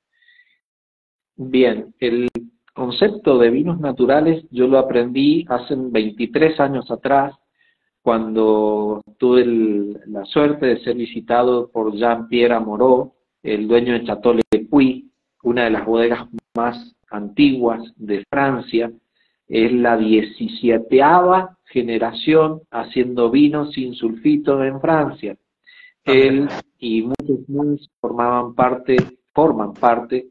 Bien, el concepto de vinos naturales yo lo aprendí hace veintitrés años atrás, cuando tuve el- la suerte de ser visitado por Jean-Pierre Amoró, el dueño de Chateau Le Puy, una de las bodegas más antiguas de Francia. Es la diecisieteava generación haciendo vino sin sulfito en Francia. Ah, mira. Él y muchos más formaban parte, forman parte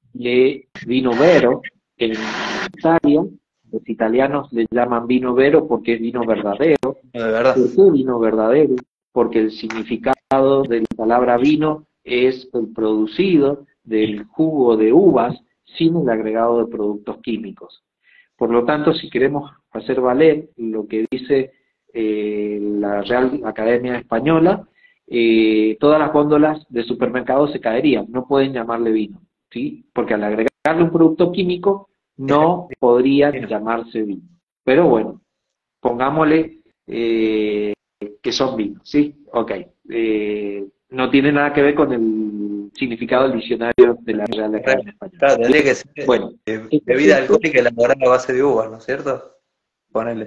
de Vino Vero en Italia. Los italianos le llaman vino vero porque es vino verdadero. De verdad. ¿Por qué vino verdadero? Porque el significado de la palabra vino es el producido del jugo de uvas sin el agregado de productos químicos. Por lo tanto, si queremos hacer valer lo que dice eh, la Real Academia Española, eh, todas las góndolas de supermercados se caerían, no pueden llamarle vino, ¿sí? Porque al agregarle un producto químico no podrían llamarse vino. Pero bueno, pongámosle eh, que son vinos, ¿sí? Ok. Eh, no tiene nada que ver con el significado del diccionario de la Real Academia Española. Claro, tendría que ser Bueno, eh, bebida alcohólica elaborada a base de uvas, ¿no es cierto? Ponele.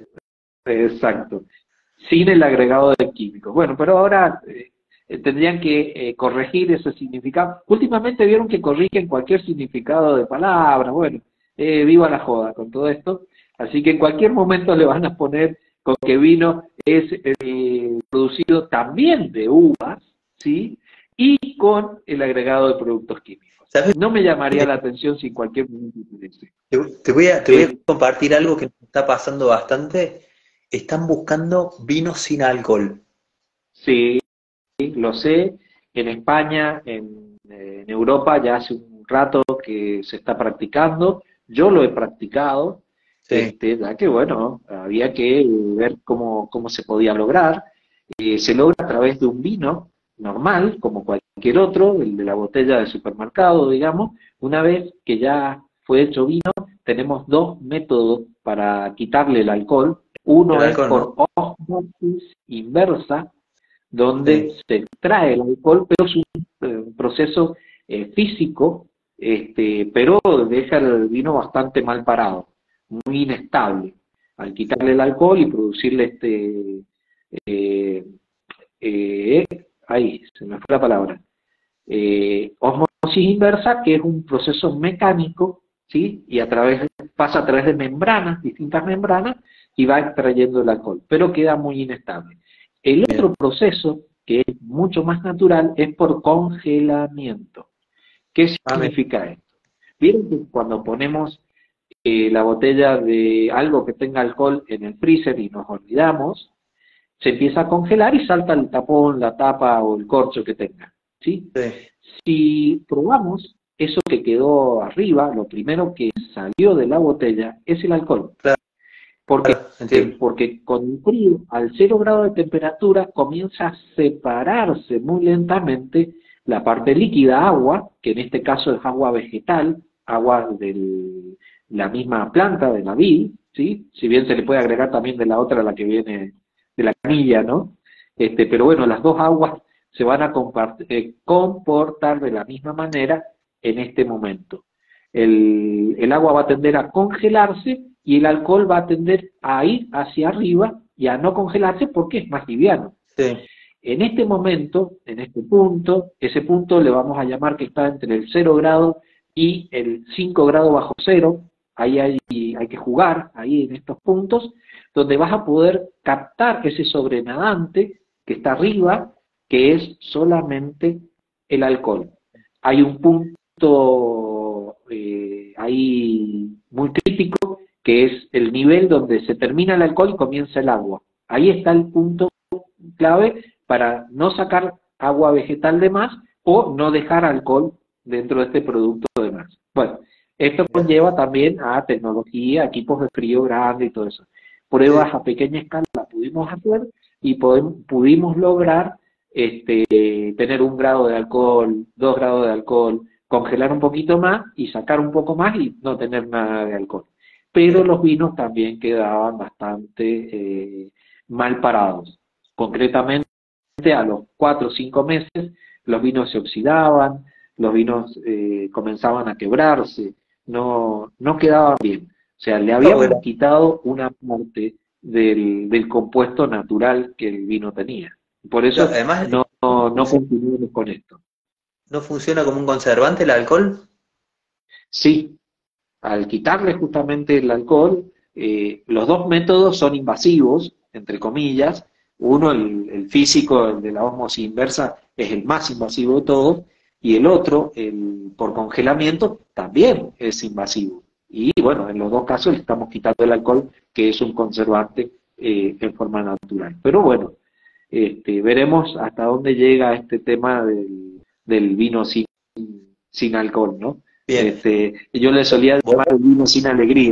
exacto, sin el agregado de químicos. Bueno, pero ahora eh, tendrían que eh, corregir ese significado. Últimamente vieron que corrigen cualquier significado de palabras. Bueno, eh, viva la joda con todo esto. Así que en cualquier momento le van a poner con que vino es eh, producido también de uvas, ¿sí? Y con el agregado de productos químicos. ¿Sabes? No me llamaría la atención si en cualquier momento interese. Te, te voy a, te voy a Eh, compartir algo que nos está pasando bastante. Están buscando vinos sin alcohol. sí, lo sé. En España, en, eh, en Europa ya hace un rato que se está practicando. Yo lo he practicado. Sí. Este, ya que bueno, había que ver cómo, cómo se podía lograr. Eh, se logra a través de un vino normal, como cualquier otro, el de la botella de supermercado, digamos. Una vez que ya fue hecho vino, tenemos dos métodos para quitarle el alcohol. Uno El es alcohol, por ¿no? ósmosis inversa, donde Sí. se extrae el alcohol, pero es un eh, proceso eh, físico, este, pero deja el vino bastante mal parado, muy inestable. Al quitarle el alcohol y producirle este, eh, eh, ahí, se me fue la palabra, eh, osmosis inversa, que es un proceso mecánico, ¿sí? Y a través, pasa a través de membranas, distintas membranas, y va extrayendo el alcohol, pero queda muy inestable. El Bien. otro proceso, que es mucho más natural, es por congelamiento. ¿Qué Ah, mira. significa esto? Vieron que cuando ponemos eh, la botella de algo que tenga alcohol en el freezer y nos olvidamos, se empieza a congelar y salta el tapón, la tapa o el corcho que tenga, ¿sí? Sí. Si probamos eso que quedó arriba, lo primero que salió de la botella es el alcohol. Claro. ¿Por qué? Claro, entiendo. Porque con el frío, al cero grado de temperatura, comienza a separarse muy lentamente la parte líquida, agua, que en este caso es agua vegetal, agua de la misma planta, de la vid, ¿sí? Si bien se le puede agregar también de la otra, la que viene de la canilla, ¿no? Este, pero bueno, las dos aguas se van a eh, comportar de la misma manera en este momento. El, el agua va a tender a congelarse y el alcohol va a tender a ir hacia arriba y a no congelarse porque es más liviano. Sí. En este momento, en este punto, ese punto le vamos a llamar que está entre el cero grado y el cinco grado bajo cero. Ahí hay, hay que jugar, ahí en estos puntos, donde vas a poder captar ese sobrenadante que está arriba, que es solamente el alcohol. Hay un punto eh, ahí muy crítico, que es el nivel donde se termina el alcohol y comienza el agua. Ahí está el punto clave para no sacar agua vegetal de más o no dejar alcohol dentro de este producto de más. Bueno, esto conlleva también a tecnología, equipos de frío grande y todo eso. Pruebas a pequeña escala las pudimos hacer y podemos, pudimos lograr este, tener un grado de alcohol, dos grados de alcohol, congelar un poquito más y sacar un poco más y no tener nada de alcohol. Pero los vinos también quedaban bastante eh, mal parados. Concretamente, a los cuatro o cinco meses, los vinos se oxidaban, los vinos eh, comenzaban a quebrarse, no, no quedaban bien. O sea, le habíamos bueno. quitado una parte del, del compuesto natural que el vino tenía. Por eso Claro, además, no, no, no continuamos con esto. ¿no funciona como un conservante el alcohol? Sí, al quitarle justamente el alcohol, eh, los dos métodos son invasivos, entre comillas. Uno, el, el físico, el de la ósmosis inversa, es el más invasivo de todos, y el otro, el por congelamiento, también es invasivo. Y bueno, en los dos casos le estamos quitando el alcohol, que es un conservante eh, en forma natural. Pero bueno, este, veremos hasta dónde llega este tema del, del vino sin, sin alcohol, ¿no? Bien. Este, yo le solía llamar el vino sin alegría.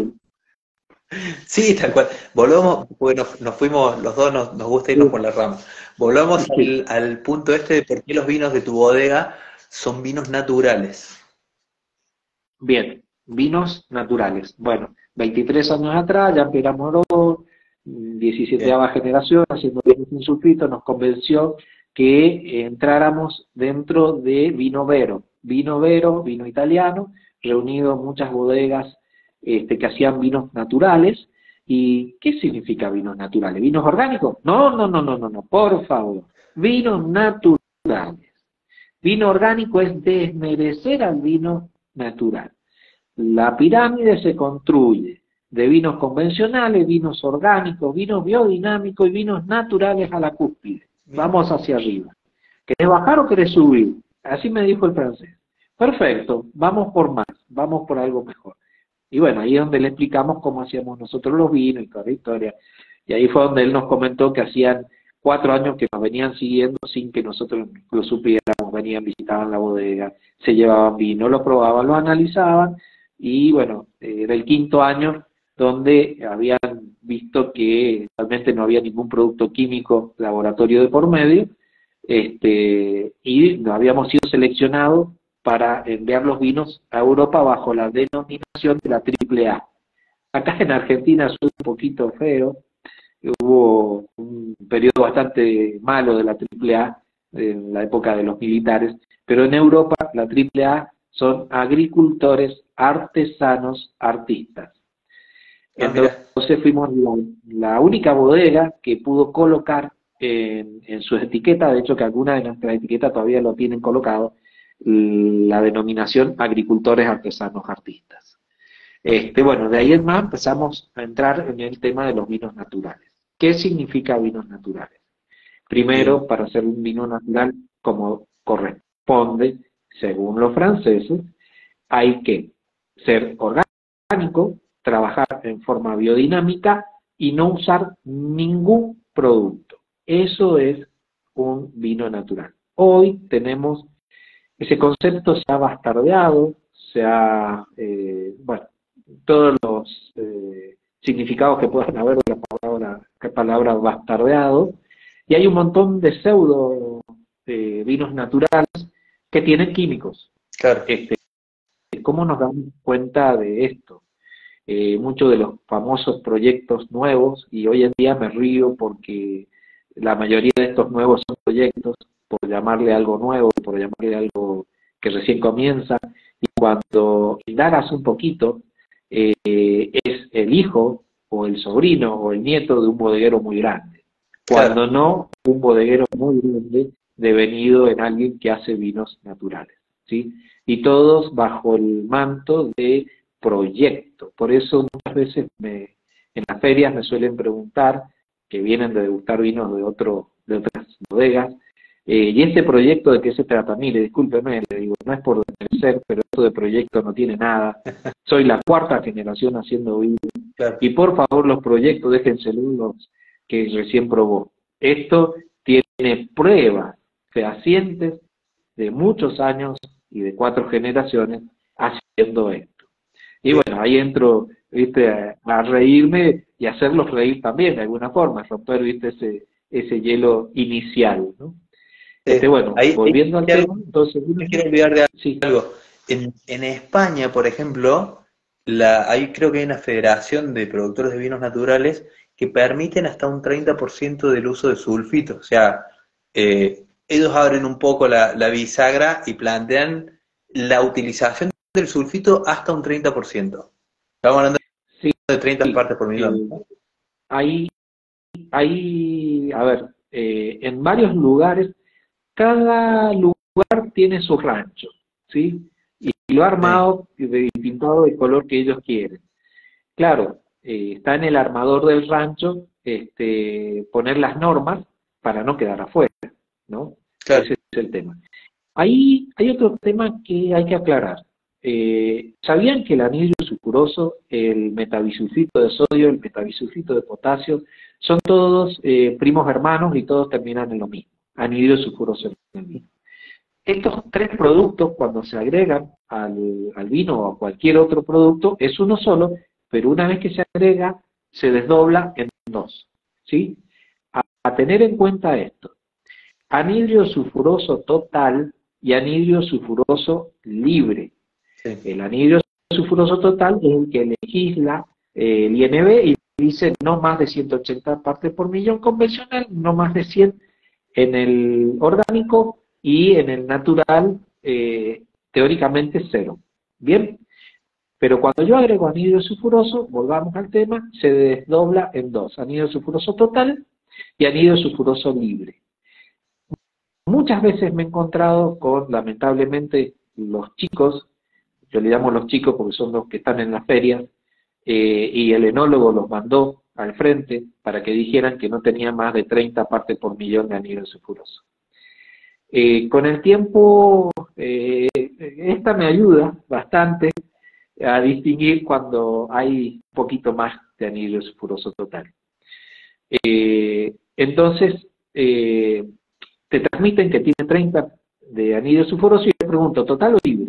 Sí, tal cual. Volvamos, porque nos, nos fuimos, los dos nos, nos gusta irnos por las ramas. Volvamos Sí. al, al punto este de por qué los vinos de tu bodega son vinos naturales. Bien, vinos naturales. Bueno, veintitrés años atrás, Jean-Pierre Amoró, diecisiete Bien. generación, haciendo vinos sin sulfito, nos convenció que entráramos dentro de Vino Vero. Vino Vero, vino italiano, reunido muchas bodegas este, que hacían vinos naturales. ¿Y qué significa vinos naturales? ¿Vinos orgánicos? No, no, no, no, no, no, por favor. Vinos naturales. Vino orgánico es desmerecer al vino natural. La pirámide se construye de vinos convencionales, vinos orgánicos, vinos biodinámicos y vinos naturales a la cúspide. Vamos hacia arriba. ¿Querés bajar o querés subir? Así me dijo el francés. Perfecto, vamos por más, vamos por algo mejor. Y bueno, ahí es donde le explicamos cómo hacíamos nosotros los vinos y toda la historia. Y ahí fue donde él nos comentó que hacían cuatro años que nos venían siguiendo sin que nosotros lo supiéramos. Venían, visitaban la bodega, se llevaban vino, lo probaban, lo analizaban. Y bueno, era el quinto año donde habían visto que realmente no había ningún producto químico laboratorio de por medio, este, y habíamos sido seleccionados para enviar los vinos a Europa bajo la denominación de la triple A. Acá en Argentina es un poquito feo, hubo un periodo bastante malo de la triple A en la época de los militares, pero en Europa la triple A son agricultores, artesanos, artistas. Ah, Entonces fuimos la, la única bodega que pudo colocar en, en sus etiquetas, de hecho que algunas de nuestras etiquetas todavía lo tienen colocado, la denominación agricultores, artesanos, artistas. Este, bueno, de ahí en más empezamos a entrar en el tema de los vinos naturales. ¿Qué significa vinos naturales? Primero, bien. para hacer un vino natural como corresponde, según los franceses, hay que ser orgánico, trabajar en forma biodinámica y no usar ningún producto. Eso es un vino natural. Hoy tenemos, ese concepto se ha bastardeado, se ha, eh, bueno, todos los eh, significados que puedan haber de la palabra, la palabra bastardeado, y hay un montón de pseudo eh, vinos naturales que tienen químicos. Claro. Este, ¿Cómo nos damos cuenta de esto? Eh, muchos de los famosos proyectos nuevos, y hoy en día me río porque la mayoría de estos nuevos son proyectos, por llamarle algo nuevo, por llamarle algo que recién comienza, y cuando indagas un poquito, eh, es el hijo, o el sobrino, o el nieto de un bodeguero muy grande. Cuando Claro. no, un bodeguero muy grande devenido en alguien que hace vinos naturales, ¿sí? Y todos bajo el manto de proyecto. Por eso muchas veces me, en las ferias me suelen preguntar, que vienen de degustar vinos de, otro, de otras bodegas, eh, y este proyecto de qué se trata. Mire, discúlpeme, le digo, no es por desmerecer, pero esto de proyecto no tiene nada. Soy la cuarta generación haciendo vino. Claro. Y por favor los proyectos déjenselos los que recién probó. Esto tiene pruebas fehacientes de muchos años y de cuatro generaciones haciendo esto. Y bueno, ahí entro, viste, a, a reírme y hacerlos reír también de alguna forma, romper, viste, ese, ese hielo inicial, ¿no? Este, bueno, ahí, volviendo ahí, al tema, entonces... me quiero olvidar de Sí. algo. En, en España, por ejemplo, la, hay, creo que hay una federación de productores de vinos naturales que permiten hasta un treinta por ciento del uso de sulfito. O sea, eh, ellos abren un poco la, la bisagra y plantean la utilización del sulfito hasta un treinta por ciento. Estamos hablando Sí, de treinta partes por millón. eh, hay, hay, a ver, eh, en varios lugares, cada lugar tiene su rancho, ¿sí? Y lo ha armado y pintado del color que ellos quieren. Claro, eh, está en el armador del rancho este, poner las normas para no quedar afuera, ¿no? Claro. Ese es el tema. Ahí hay otro tema que hay que aclarar. Eh, ¿Sabían que el anhidro sulfuroso, el metabisulfito de sodio, el metabisulfito de potasio, son todos eh, primos hermanos y todos terminan en lo mismo? Anhidro sulfuroso en el vino. Estos tres productos, cuando se agregan al, al vino o a cualquier otro producto, es uno solo, pero una vez que se agrega, se desdobla en dos, ¿sí? A, a tener en cuenta esto. Anhidro sulfuroso total y anhidro sulfuroso libre. Sí. El anhidro sulfuroso total es el que legisla eh, el I N B y dice no más de ciento ochenta partes por millón convencional, no más de cien en el orgánico y en el natural eh, teóricamente cero. ¿Bien? Pero cuando yo agrego anhidro sulfuroso, volvamos al tema, se desdobla en dos, anhidro sulfuroso total y anhidro sulfuroso libre. Muchas veces me he encontrado con, lamentablemente, los chicos, yo le llamo los chicos porque son los que están en las ferias, eh, y el enólogo los mandó al frente para que dijeran que no tenía más de treinta partes por millón de anhidro sulfuroso. Eh, con el tiempo, eh, esta me ayuda bastante a distinguir cuando hay un poquito más de anhidro sulfuroso total. Eh, entonces, eh, te transmiten que tiene treinta de anhidro sulfuroso y te pregunto, ¿total o libre?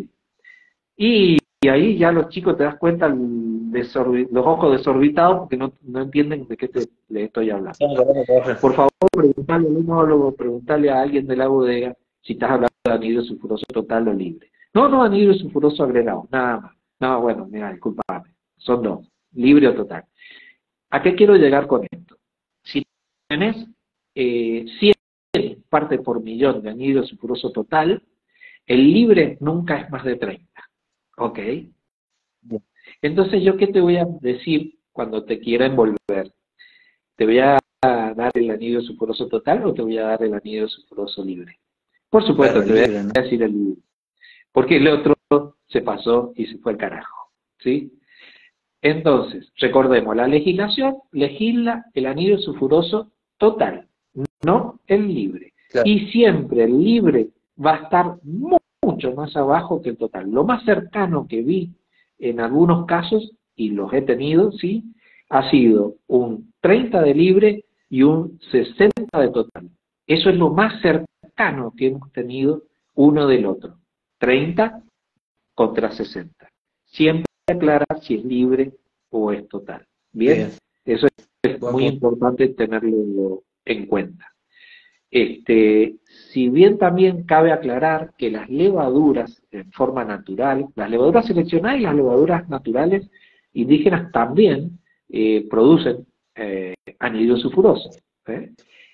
Y, y ahí ya los chicos te das cuenta los ojos desorbitados porque no, no entienden de qué te, les estoy hablando. Por favor, preguntarle al enólogo, preguntarle a alguien de la bodega si estás hablando de anhidro sulfuroso total o libre. No, no, anhidro sulfuroso agregado, nada más. No, bueno, mira, disculpame, son dos, libre o total. ¿A qué quiero llegar con esto? Si tenés eh, cien partes por millón de anhidro sulfuroso total, el libre nunca es más de treinta. ¿Ok? Entonces, ¿yo qué te voy a decir cuando te quiera envolver? ¿Te voy a dar el anhidro sulfuroso total o te voy a dar el anhidro sulfuroso libre? Por supuesto, te voy a decir el libre. Porque el otro se pasó y se fue al carajo. ¿Sí? Entonces, recordemos, la legislación legisla el anhidro sulfuroso total, no el libre. Claro. Y siempre el libre va a estar muy, mucho más abajo que el total. Lo más cercano que vi en algunos casos, y los he tenido, sí, ha sido un treinta de libre y un sesenta de total. Eso es lo más cercano que hemos tenido uno del otro. treinta contra sesenta. Siempre aclarar si es libre o es total. Bien, Bien. Eso es muy Vamos. importante tenerlo en cuenta. Este, si bien también cabe aclarar que las levaduras en forma natural, las levaduras seleccionadas y las levaduras naturales indígenas también eh, producen eh, anhidro sulfuroso. ¿eh?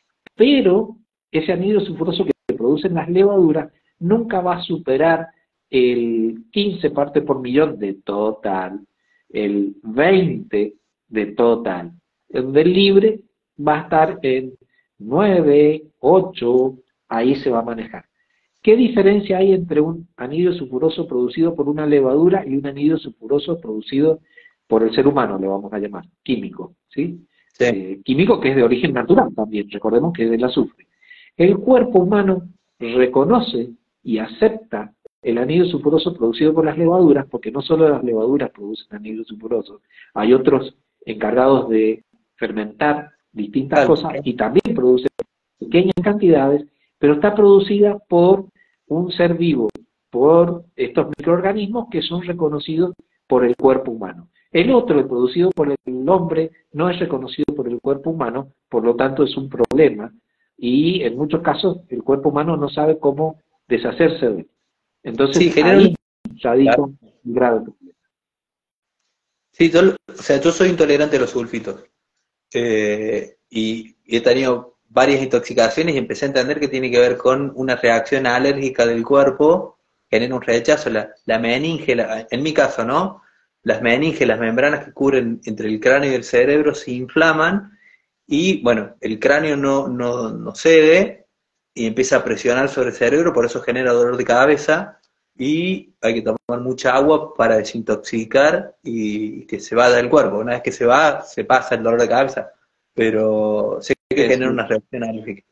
Pero ese anhidro sulfuroso que producen las levaduras nunca va a superar el quince partes por millón de total, el veinte de total. El del libre va a estar en nueve, ocho, ahí se va a manejar. ¿Qué diferencia hay entre un anhidro sulfuroso producido por una levadura y un anhidro sulfuroso producido por el ser humano, le vamos a llamar, químico? ¿sí? Sí. Eh, químico que es de origen natural también, recordemos que es del azufre. El cuerpo humano reconoce y acepta el anhidro sulfuroso producido por las levaduras, porque no solo las levaduras producen anhidro sulfuroso, hay otros encargados de fermentar distintas claro. cosas y también producen pequeñas cantidades, pero está producida por un ser vivo, por estos microorganismos que son reconocidos por el cuerpo humano. El otro, el producido por el hombre, no es reconocido por el cuerpo humano, por lo tanto es un problema, y en muchos casos el cuerpo humano no sabe cómo deshacerse de él. Entonces, Sí, ahí radica claro. un grave problema. Sí, yo, o sea, yo soy intolerante a los sulfitos. Eh, y, y he tenido varias intoxicaciones y empecé a entender que tiene que ver con una reacción alérgica del cuerpo, genera un rechazo. La, la meninge, la- en mi caso, ¿no? Las meninges, las membranas que cubren entre el cráneo y el cerebro se inflaman y, bueno, el cráneo no, no, no cede y empieza a presionar sobre el cerebro, por eso genera dolor de cabeza y hay que tomar mucha agua para desintoxicar y que se vaya del cuerpo. Una vez que se va, se pasa el dolor de cabeza, pero sé que Es- genera una reacción alérgica.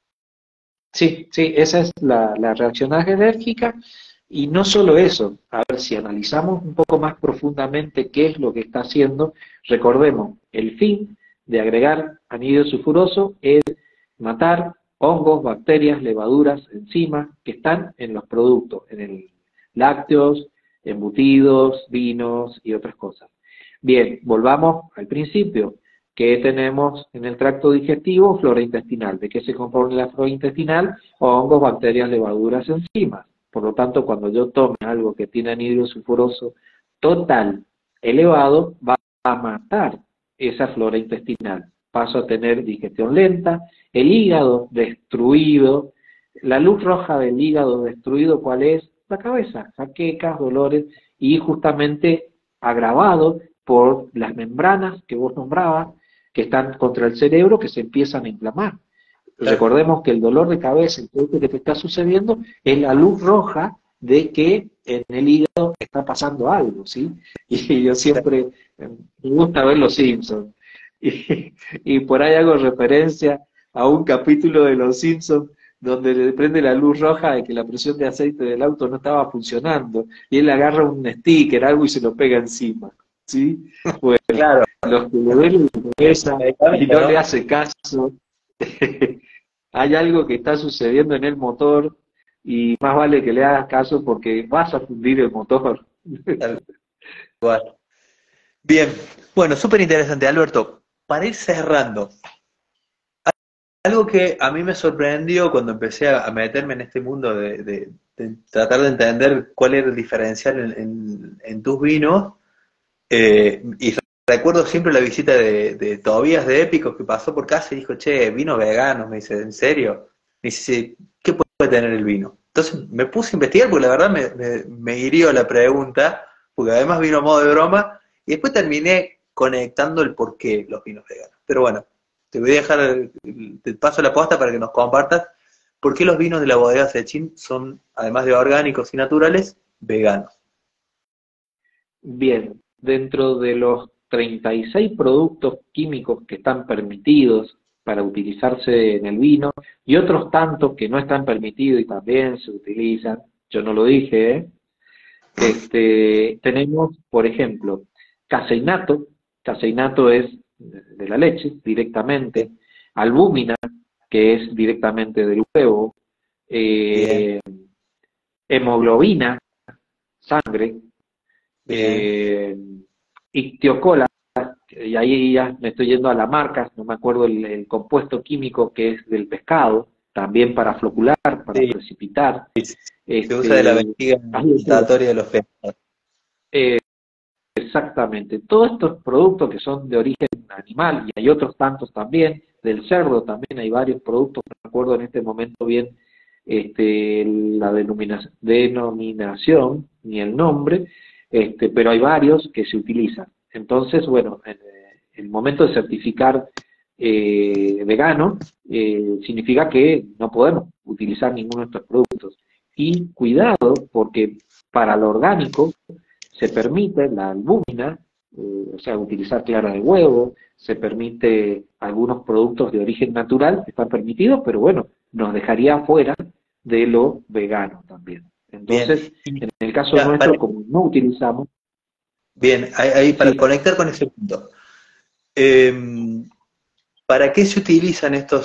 sí, sí, esa es la, la reacción alérgica, y no solo eso. A ver, si analizamos un poco más profundamente qué es lo que está haciendo, recordemos, el fin de agregar anhídrido sulfuroso es matar hongos, bacterias, levaduras, enzimas que están en los productos, en el lácteos, embutidos, vinos y otras cosas. Bien, volvamos al principio. ¿Qué tenemos en el tracto digestivo? Flora intestinal. ¿De qué se compone la flora intestinal? Hongos, bacterias, levaduras, enzimas. Por lo tanto, cuando yo tome algo que tiene anhídrido sulfuroso total elevado, va a matar esa flora intestinal. Paso a tener digestión lenta, el hígado destruido. La luz roja del hígado destruido, ¿cuál es? La cabeza, jaquecas, dolores, y justamente agravado por las membranas que vos nombrabas, que están contra el cerebro, que se empiezan a inflamar. Claro. Recordemos que el dolor de cabeza, todo esto que te está sucediendo, es la luz roja de que en el hígado está pasando algo, ¿sí? Y yo siempre eh, me gusta ver Los Simpsons, y, y por ahí hago referencia a un capítulo de Los Simpsons donde le prende la luz roja de que la presión de aceite del auto no estaba funcionando, y él agarra un sticker, algo, y se lo pega encima, ¿sí? Bueno, Claro, los que le duele la cabeza y medicamento, no le ¿no? hace caso, hay algo que está sucediendo en el motor, y más vale que le hagas caso porque vas a fundir el motor. Tal cual. Bien, bueno, súper interesante, Alberto. Para ir cerrando, algo que a mí me sorprendió cuando empecé a a meterme en este mundo de, de- de tratar de entender cuál era el diferencial en, en- en tus vinos, eh, y recuerdo siempre la visita de, de Tobías de Épicos que pasó por casa y dijo, che, vino vegano, me dice, ¿en serio? Me dice, "Sí, ¿qué puede tener el vino?" Entonces me puse a investigar porque la verdad me, me, me hirió la pregunta, porque además vino a modo de broma, y después terminé conectando el por qué los vinos veganos. Pero bueno, te voy a dejar, te paso la posta para que nos compartas por qué los vinos de la bodega Sechín son, además de orgánicos y naturales, veganos. Bien, dentro de los treinta y seis productos químicos que están permitidos para utilizarse en el vino, y otros tantos que no están permitidos y también se utilizan, yo no lo dije, ¿eh? Este, tenemos, por ejemplo, caseinato. Caseinato es de la leche directamente, albúmina, que es directamente del huevo, Bien, eh, hemoglobina, sangre, bien. eh, ictiocola, y ahí ya me estoy yendo a la marca, no me acuerdo el, el compuesto químico que es del pescado, también para flocular, para Sí, precipitar. se usa de la Este, vejiga hay otro- natatoria de los peces. eh, exactamente, todos estos productos que son de origen animal, y hay otros tantos también, del cerdo también hay varios productos, no me acuerdo en este momento bien este, la denomina- denominación ni el nombre, este, pero hay varios que se utilizan. Entonces, bueno, en eh, el momento de certificar eh, vegano, eh, significa que no podemos utilizar ninguno de estos productos. Y cuidado, porque para lo orgánico se permite la albúmina, eh, o sea, utilizar clara de huevo, se permite algunos productos de origen natural, están permitidos, pero bueno, nos dejaría fuera de lo vegano también. Bien, Entonces, y en el caso ya, para, nuestro, como no utilizamos, bien, ahí, ahí para sí, conectar con ese punto. Eh, ¿Para qué se utilizan estos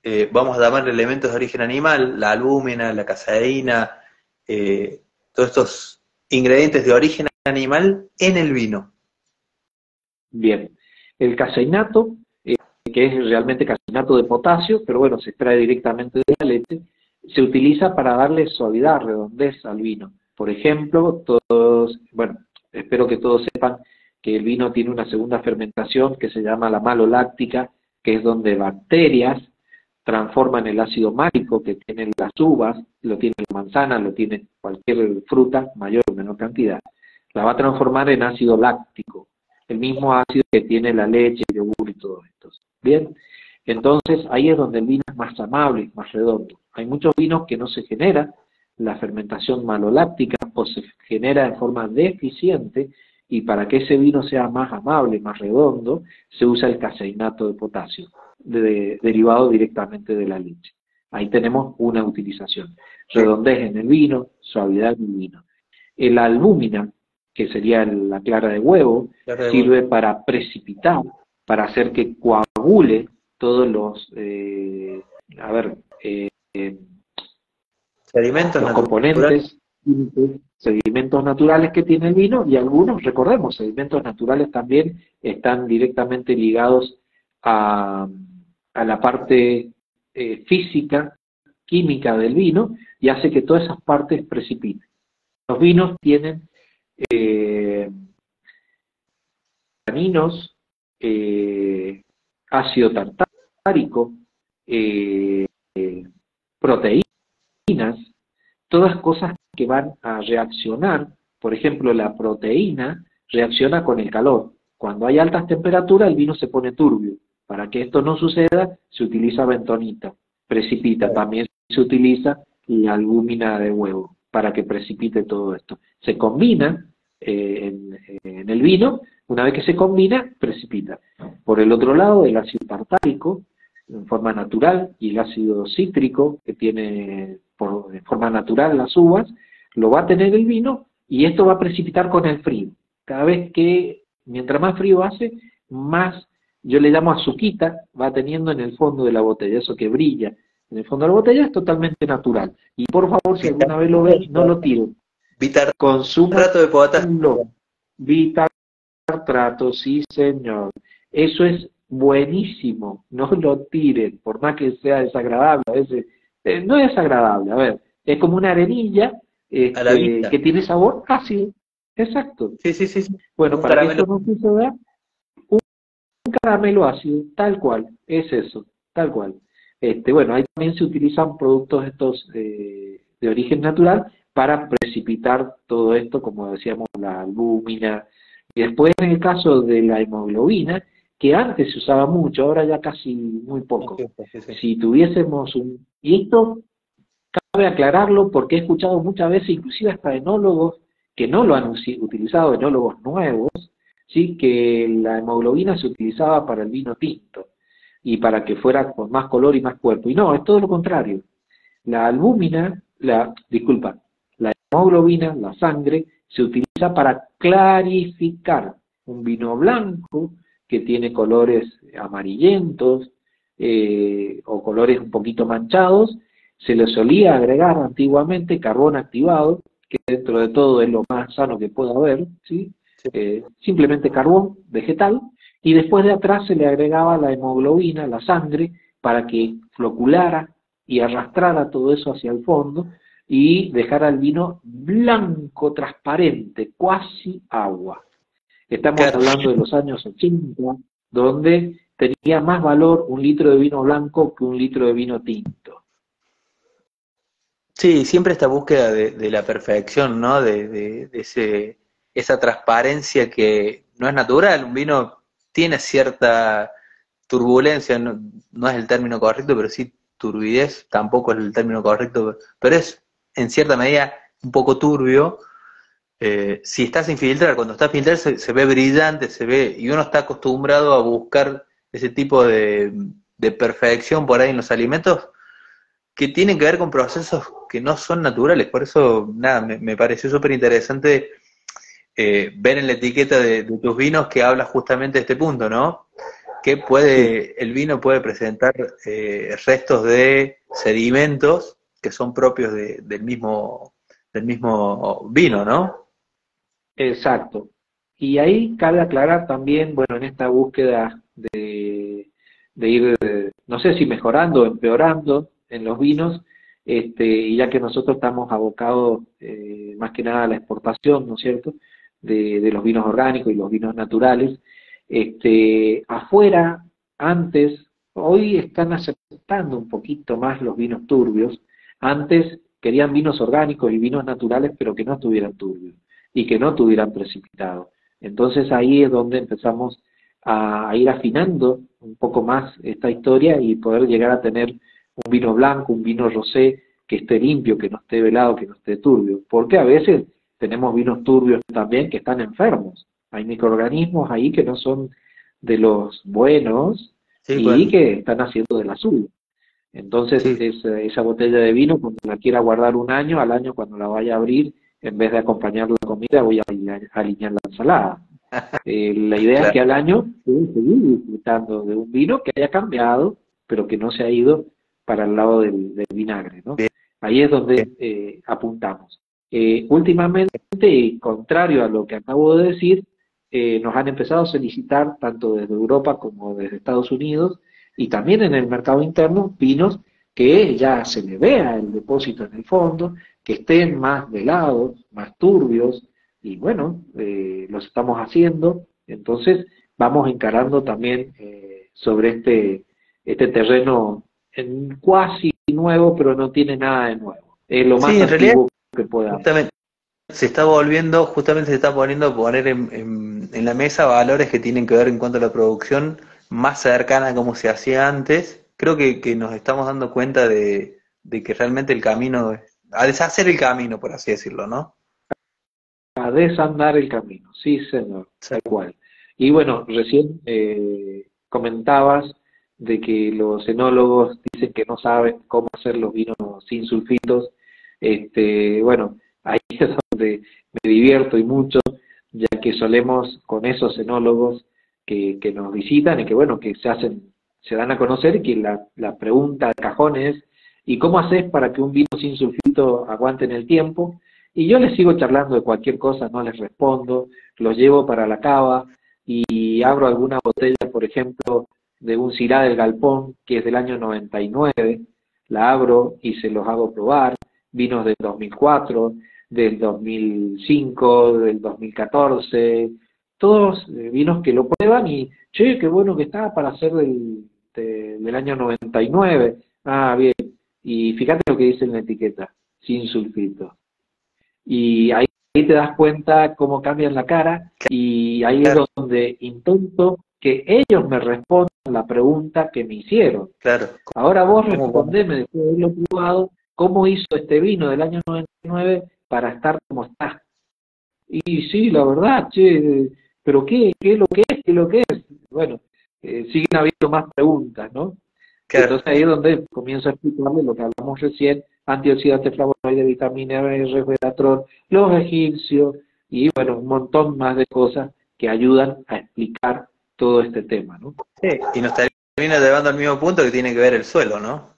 eh, vamos a llamar elementos de origen animal, la albúmina, la caseína, eh, todos estos ingredientes de origen animal en el vino? Bien, el caseinato, eh, que es realmente caseinato de potasio, pero bueno, se extrae directamente de la leche, se utiliza para darle suavidad, redondez al vino. Por ejemplo, todos, bueno, espero que todos sepan que el vino tiene una segunda fermentación que se llama la maloláctica, que es donde bacterias transforman el ácido málico que tienen las uvas, lo tiene la manzana, lo tiene cualquier fruta, mayor o menor cantidad, la va a transformar en ácido láctico, el mismo ácido que tiene la leche, el yogur y todo esto. Bien, entonces ahí es donde el vino es más amable, más redondo. Hay muchos vinos que no se genera la fermentación maloláctica o se genera de forma deficiente, y para que ese vino sea más amable, más redondo, se usa el caseinato de potasio, de, derivado directamente de la leche. Ahí tenemos una utilización. Redondez en el vino, suavidad en el vino. El albúmina, que sería la clara de huevo, Clara de sirve huevo. para precipitar, para hacer que coagule todos los, eh, a ver, eh, eh, Sedimentos los naturales. componentes químicos, sedimentos naturales que tiene el vino, y algunos, recordemos, sedimentos naturales también están directamente ligados a, a la parte eh, física, química del vino, y hace que todas esas partes precipiten. Los vinos tienen eh, taninos, eh, ácido tartárico, eh, eh, proteínas, todas cosas que van a reaccionar. Por ejemplo, la proteína reacciona con el calor. Cuando hay altas temperaturas, el vino se pone turbio. Para que esto no suceda, se utiliza bentonita, precipita. También se utiliza la albúmina de huevo para que precipite todo esto. Se combina eh, en, en el vino, una vez que se combina, precipita. Por el otro lado, el ácido tartárico, en forma natural, y el ácido cítrico, que tiene por, de forma natural las uvas, lo va a tener el vino, y esto va a precipitar con el frío. Cada vez que, mientras más frío hace, más, yo le llamo azuquita, va teniendo en el fondo de la botella, eso que brilla en el fondo de la botella es totalmente natural. Y por favor, si alguna vez lo ven, no lo tiren. Bitartrato Consuma de potasio. Bitartrato, sí señor. Eso es buenísimo, no lo tiren, por más que sea desagradable. A veces, eh, no es desagradable, a ver, es como una arenilla A la este, vista. que tiene sabor ácido. Exacto. Sí, sí, sí. sí. Bueno, Un para que caramelo. esto no suceda, un caramelo ácido, tal cual, es eso, tal cual. Este, bueno, ahí también se utilizan productos estos eh, de origen natural para precipitar todo esto, como decíamos, la albúmina. Y después, en el caso de la hemoglobina, que antes se usaba mucho, ahora ya casi muy poco. Sí, sí. Si tuviésemos un... Y esto cabe aclararlo porque he escuchado muchas veces, inclusive hasta enólogos que no lo han utilizado, enólogos nuevos, ¿sí? Que la hemoglobina se utilizaba para el vino tinto y para que fuera con más color y más cuerpo. Y no, es todo lo contrario. La albúmina, la, disculpa, la hemoglobina, la sangre, se utiliza para clarificar un vino blanco que tiene colores amarillentos eh, o colores un poquito manchados. Se le solía agregar antiguamente carbón activado, que dentro de todo es lo más sano que pueda haber, ¿sí? Sí. Eh, simplemente carbón vegetal, y después de atrás se le agregaba la hemoglobina, la sangre, para que floculara y arrastrara todo eso hacia el fondo y dejara el vino blanco, transparente, cuasi agua. Estamos Claro. hablando de los años ochenta, donde tenía más valor un litro de vino blanco que un litro de vino tinto. Sí, siempre esta búsqueda de, de la perfección, ¿no? De, de, de ese, esa transparencia que no es natural. Un vino tiene cierta turbulencia, no, no es el término correcto, pero sí turbidez, tampoco es el término correcto, pero es en cierta medida un poco turbio. Eh, si está sin filtrar, cuando está filtrado se, se ve brillante, se ve, y uno está acostumbrado a buscar ese tipo de, de perfección por ahí en los alimentos, que tienen que ver con procesos que no son naturales. Por eso, nada, me, me pareció súper interesante eh, ver en la etiqueta de, de tus vinos que habla justamente de este punto, ¿no? que puede, el vino puede presentar eh, restos de sedimentos que son propios de, del mismo, del mismo vino, ¿no? Exacto. Y ahí cabe aclarar también, bueno, en esta búsqueda de, de ir, eh, no sé si mejorando o empeorando en los vinos, este, y ya que nosotros estamos abocados eh, más que nada a la exportación, ¿no es cierto?, de, de los vinos orgánicos y los vinos naturales, este, afuera, antes, hoy están aceptando un poquito más los vinos turbios, antes querían vinos orgánicos y vinos naturales, pero que no estuvieran turbios y que no tuvieran precipitado. Entonces ahí es donde empezamos a, a ir afinando un poco más esta historia y poder llegar a tener un vino blanco, un vino rosé que esté limpio, que no esté velado, que no esté turbio. Porque a veces tenemos vinos turbios también que están enfermos. Hay microorganismos ahí que no son de los buenos Sí, pues, y que están haciendo de la suya. Entonces, sí, esa, esa botella de vino, cuando la quiera guardar un año, al año cuando la vaya a abrir, en vez de acompañar la comida, voy a alinear, alinear la ensalada. Eh, la idea es claro. que al año pueden seguir disfrutando de un vino que haya cambiado, pero que no se ha ido para el lado del, del vinagre, ¿no? Bien, Ahí es donde eh, apuntamos. Eh, últimamente, y contrario a lo que acabo de decir, eh, nos han empezado a solicitar, tanto desde Europa como desde Estados Unidos, y también en el mercado interno, vinos que ya se le vea el depósito en el fondo, que estén más velados, más turbios, y bueno, eh, los estamos haciendo, entonces vamos encarando también eh, sobre este, este terreno en cuasi nuevo, pero no tiene nada de nuevo. Es lo más Sí, en realidad, antiguo que pueda haber. justamente se está volviendo, justamente se está poniendo a poner en, en, en la mesa valores que tienen que ver en cuanto a la producción más cercana a como se hacía antes. Creo que, que nos estamos dando cuenta de, de que realmente el camino, es- a deshacer el camino, por así decirlo, ¿no? A desandar el camino, sí, señor, Sí, tal cual. Y bueno, recién eh, comentabas de que los enólogos dicen que no saben cómo hacer los vinos sin sulfitos. Este, bueno, ahí es donde me divierto y mucho, ya que solemos con esos enólogos que, que nos visitan y que bueno, que se hacen, se dan a conocer y que la, la pregunta de cajón es, ¿y cómo haces para que un vino sin sulfito aguante en el tiempo? Y yo les sigo charlando de cualquier cosa, no les respondo, los llevo para la cava y abro alguna botella, por ejemplo, de un Syrah del Galpón, que es del año noventa y nueve, la abro y se los hago probar, vinos del dos mil cuatro, del dos mil cinco, del dos mil catorce, todos eh, vinos que lo prueban y, che, qué bueno que está para ser del, de- del año noventa y nueve, ah, bien, y fíjate lo que dice en la etiqueta, sin sulfito. Y ahí, ahí te das cuenta cómo cambian la cara y ahí es claro, donde intento que ellos me respondan la pregunta que me hicieron. claro. Ahora vos ¿Cómo vamos? respondeme, después de haberlo probado, cómo hizo este vino del año noventa y nueve para estar como está. Y sí, la verdad, che, pero ¿qué, qué es lo que es? ¿Qué es lo que es? Bueno, eh, siguen habiendo más preguntas, ¿no? Claro. Entonces ahí es donde comienzo a explicarle lo que hablamos recién, antioxidantes, flavonoides, vitamina B, resveratrol, los egipcios y bueno, un montón más de cosas que ayudan a explicar todo este tema, ¿no? Sí, y nos termina llevando al mismo punto que tiene que ver el suelo, ¿no?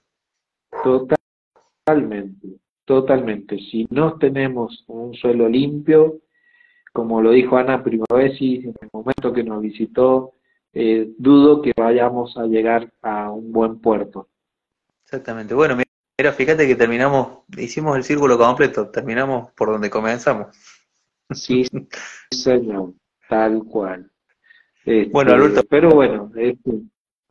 Totalmente, totalmente. Si no tenemos un suelo limpio, como lo dijo Ana Primoesi en el momento que nos visitó, eh, dudo que vayamos a llegar a un buen puerto. Exactamente. Bueno, mira, fíjate que terminamos, hicimos el círculo completo, terminamos por donde comenzamos. Sí, señor, tal cual. Bueno, Alberto, Este, pero bueno, este,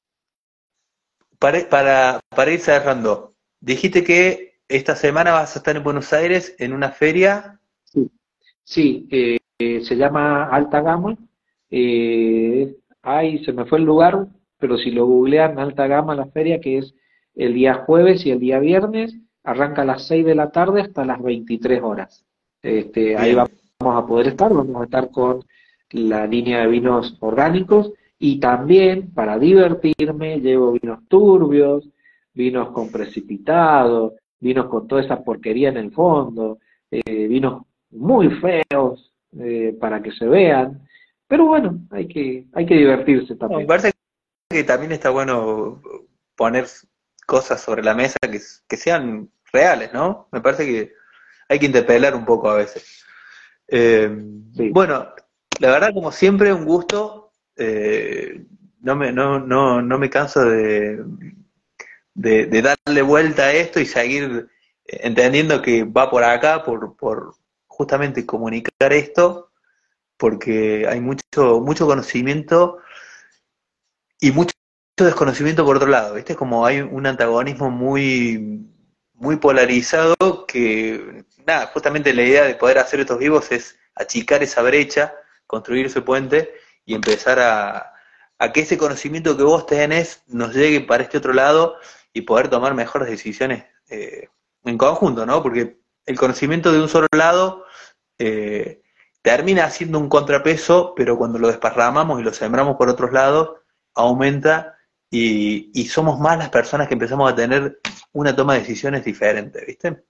para, para, para ir cerrando, dijiste que esta semana vas a estar en Buenos Aires en una feria. sí, sí, eh, eh, se llama Alta Gama. Eh, ay, se me fue el lugar, pero si lo googlean, Alta Gama, la feria, que es el día jueves y el día viernes, arranca a las seis de la tarde hasta las veintitrés horas. Este, ahí Bien, vamos a poder estar, vamos a estar con la línea de vinos orgánicos y también para divertirme llevo vinos turbios, vinos con precipitado, vinos con toda esa porquería en el fondo, eh, vinos muy feos eh, para que se vean, pero bueno, hay que, hay que divertirse no, me también. parece que también está bueno poner cosas sobre la mesa que, que sean reales, ¿no? Me parece que hay que interpelar un poco a veces. Eh, Sí. bueno, la verdad, como siempre, un gusto. Eh, no me, no, no, no me canso de, de, de darle vuelta a esto y seguir entendiendo que va por acá, por, por justamente comunicar esto, porque hay mucho, mucho conocimiento y mucho desconocimiento por otro lado, ¿viste? Como hay un antagonismo muy, muy polarizado que, nada, justamente la idea de poder hacer estos vivos es achicar esa brecha, construir ese puente y empezar a, a que ese conocimiento que vos tenés nos llegue para este otro lado y poder tomar mejores decisiones eh, en conjunto, ¿no? Porque el conocimiento de un solo lado eh, termina siendo un contrapeso, pero cuando lo desparramamos y lo sembramos por otros lados, aumenta y, y somos más las personas que empezamos a tener una toma de decisiones diferente, ¿viste?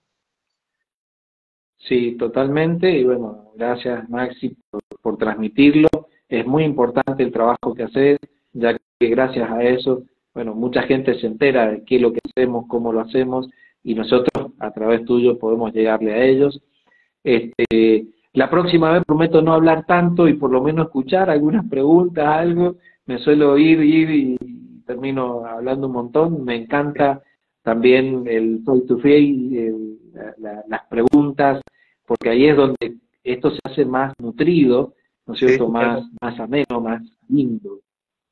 Sí, totalmente. Y bueno, gracias Maxi por, por transmitirlo. Es muy importante el trabajo que haces, ya que gracias a eso, bueno, mucha gente se entera de qué es lo que hacemos, cómo lo hacemos, y nosotros a través tuyo podemos llegarle a ellos. Este, la próxima vez prometo no hablar tanto y por lo menos escuchar algunas preguntas, algo. Me suelo ir, ir y termino hablando un montón. Me encanta también el face to face, el- la- la- las preguntas, porque ahí es donde esto se hace más nutrido, ¿no es Sí. cierto? Más, más ameno, más lindo.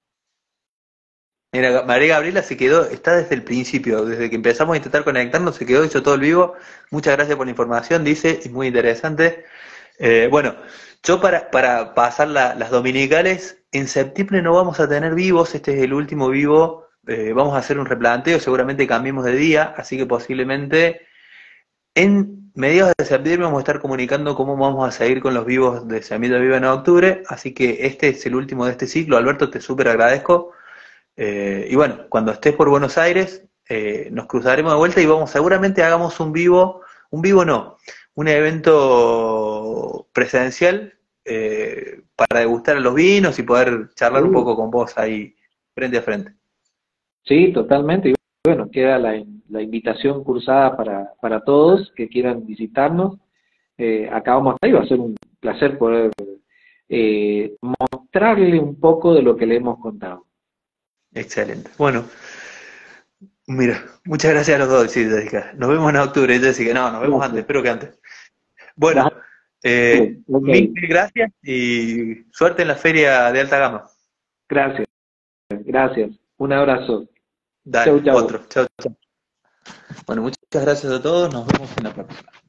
Mira, María Gabriela se quedó, está desde el principio, desde que empezamos a intentar conectarnos, se quedó, hizo todo el vivo. Muchas gracias por la información, dice, es muy interesante. Eh, bueno, yo para, para pasar la- las dominicales, en septiembre no vamos a tener vivos, este es el último vivo, eh, vamos a hacer un replanteo, seguramente cambiemos de día, así que posiblemente en mediados de septiembre vamos a estar comunicando cómo vamos a seguir con los vivos de Semilla Viva en octubre, así que este es el último de este ciclo. Alberto, te súper agradezco. Eh, y bueno, cuando estés por Buenos Aires, eh, nos cruzaremos de vuelta y vamos, seguramente hagamos un vivo, un vivo no, un evento presencial eh, para degustar los vinos y poder charlar un Sí, poco con vos ahí frente a frente. sí, totalmente. Y bueno, queda la, la invitación cursada para, para todos que quieran visitarnos. Eh, acá vamos a estar y va a ser un placer poder eh, mostrarle un poco de lo que le hemos contado. Excelente. Bueno, mira, muchas gracias a los dos, sí, Jessica. Nos vemos en octubre, Jessica. No, nos vemos antes, Gracias. espero que antes. Bueno, Dale, eh, ok, mil gracias y suerte en la feria de alta gama. gracias, gracias. Un abrazo. Chau, Dale, chau. otro. Chao, chao. Bueno, muchas gracias a todos, nos vemos en la próxima.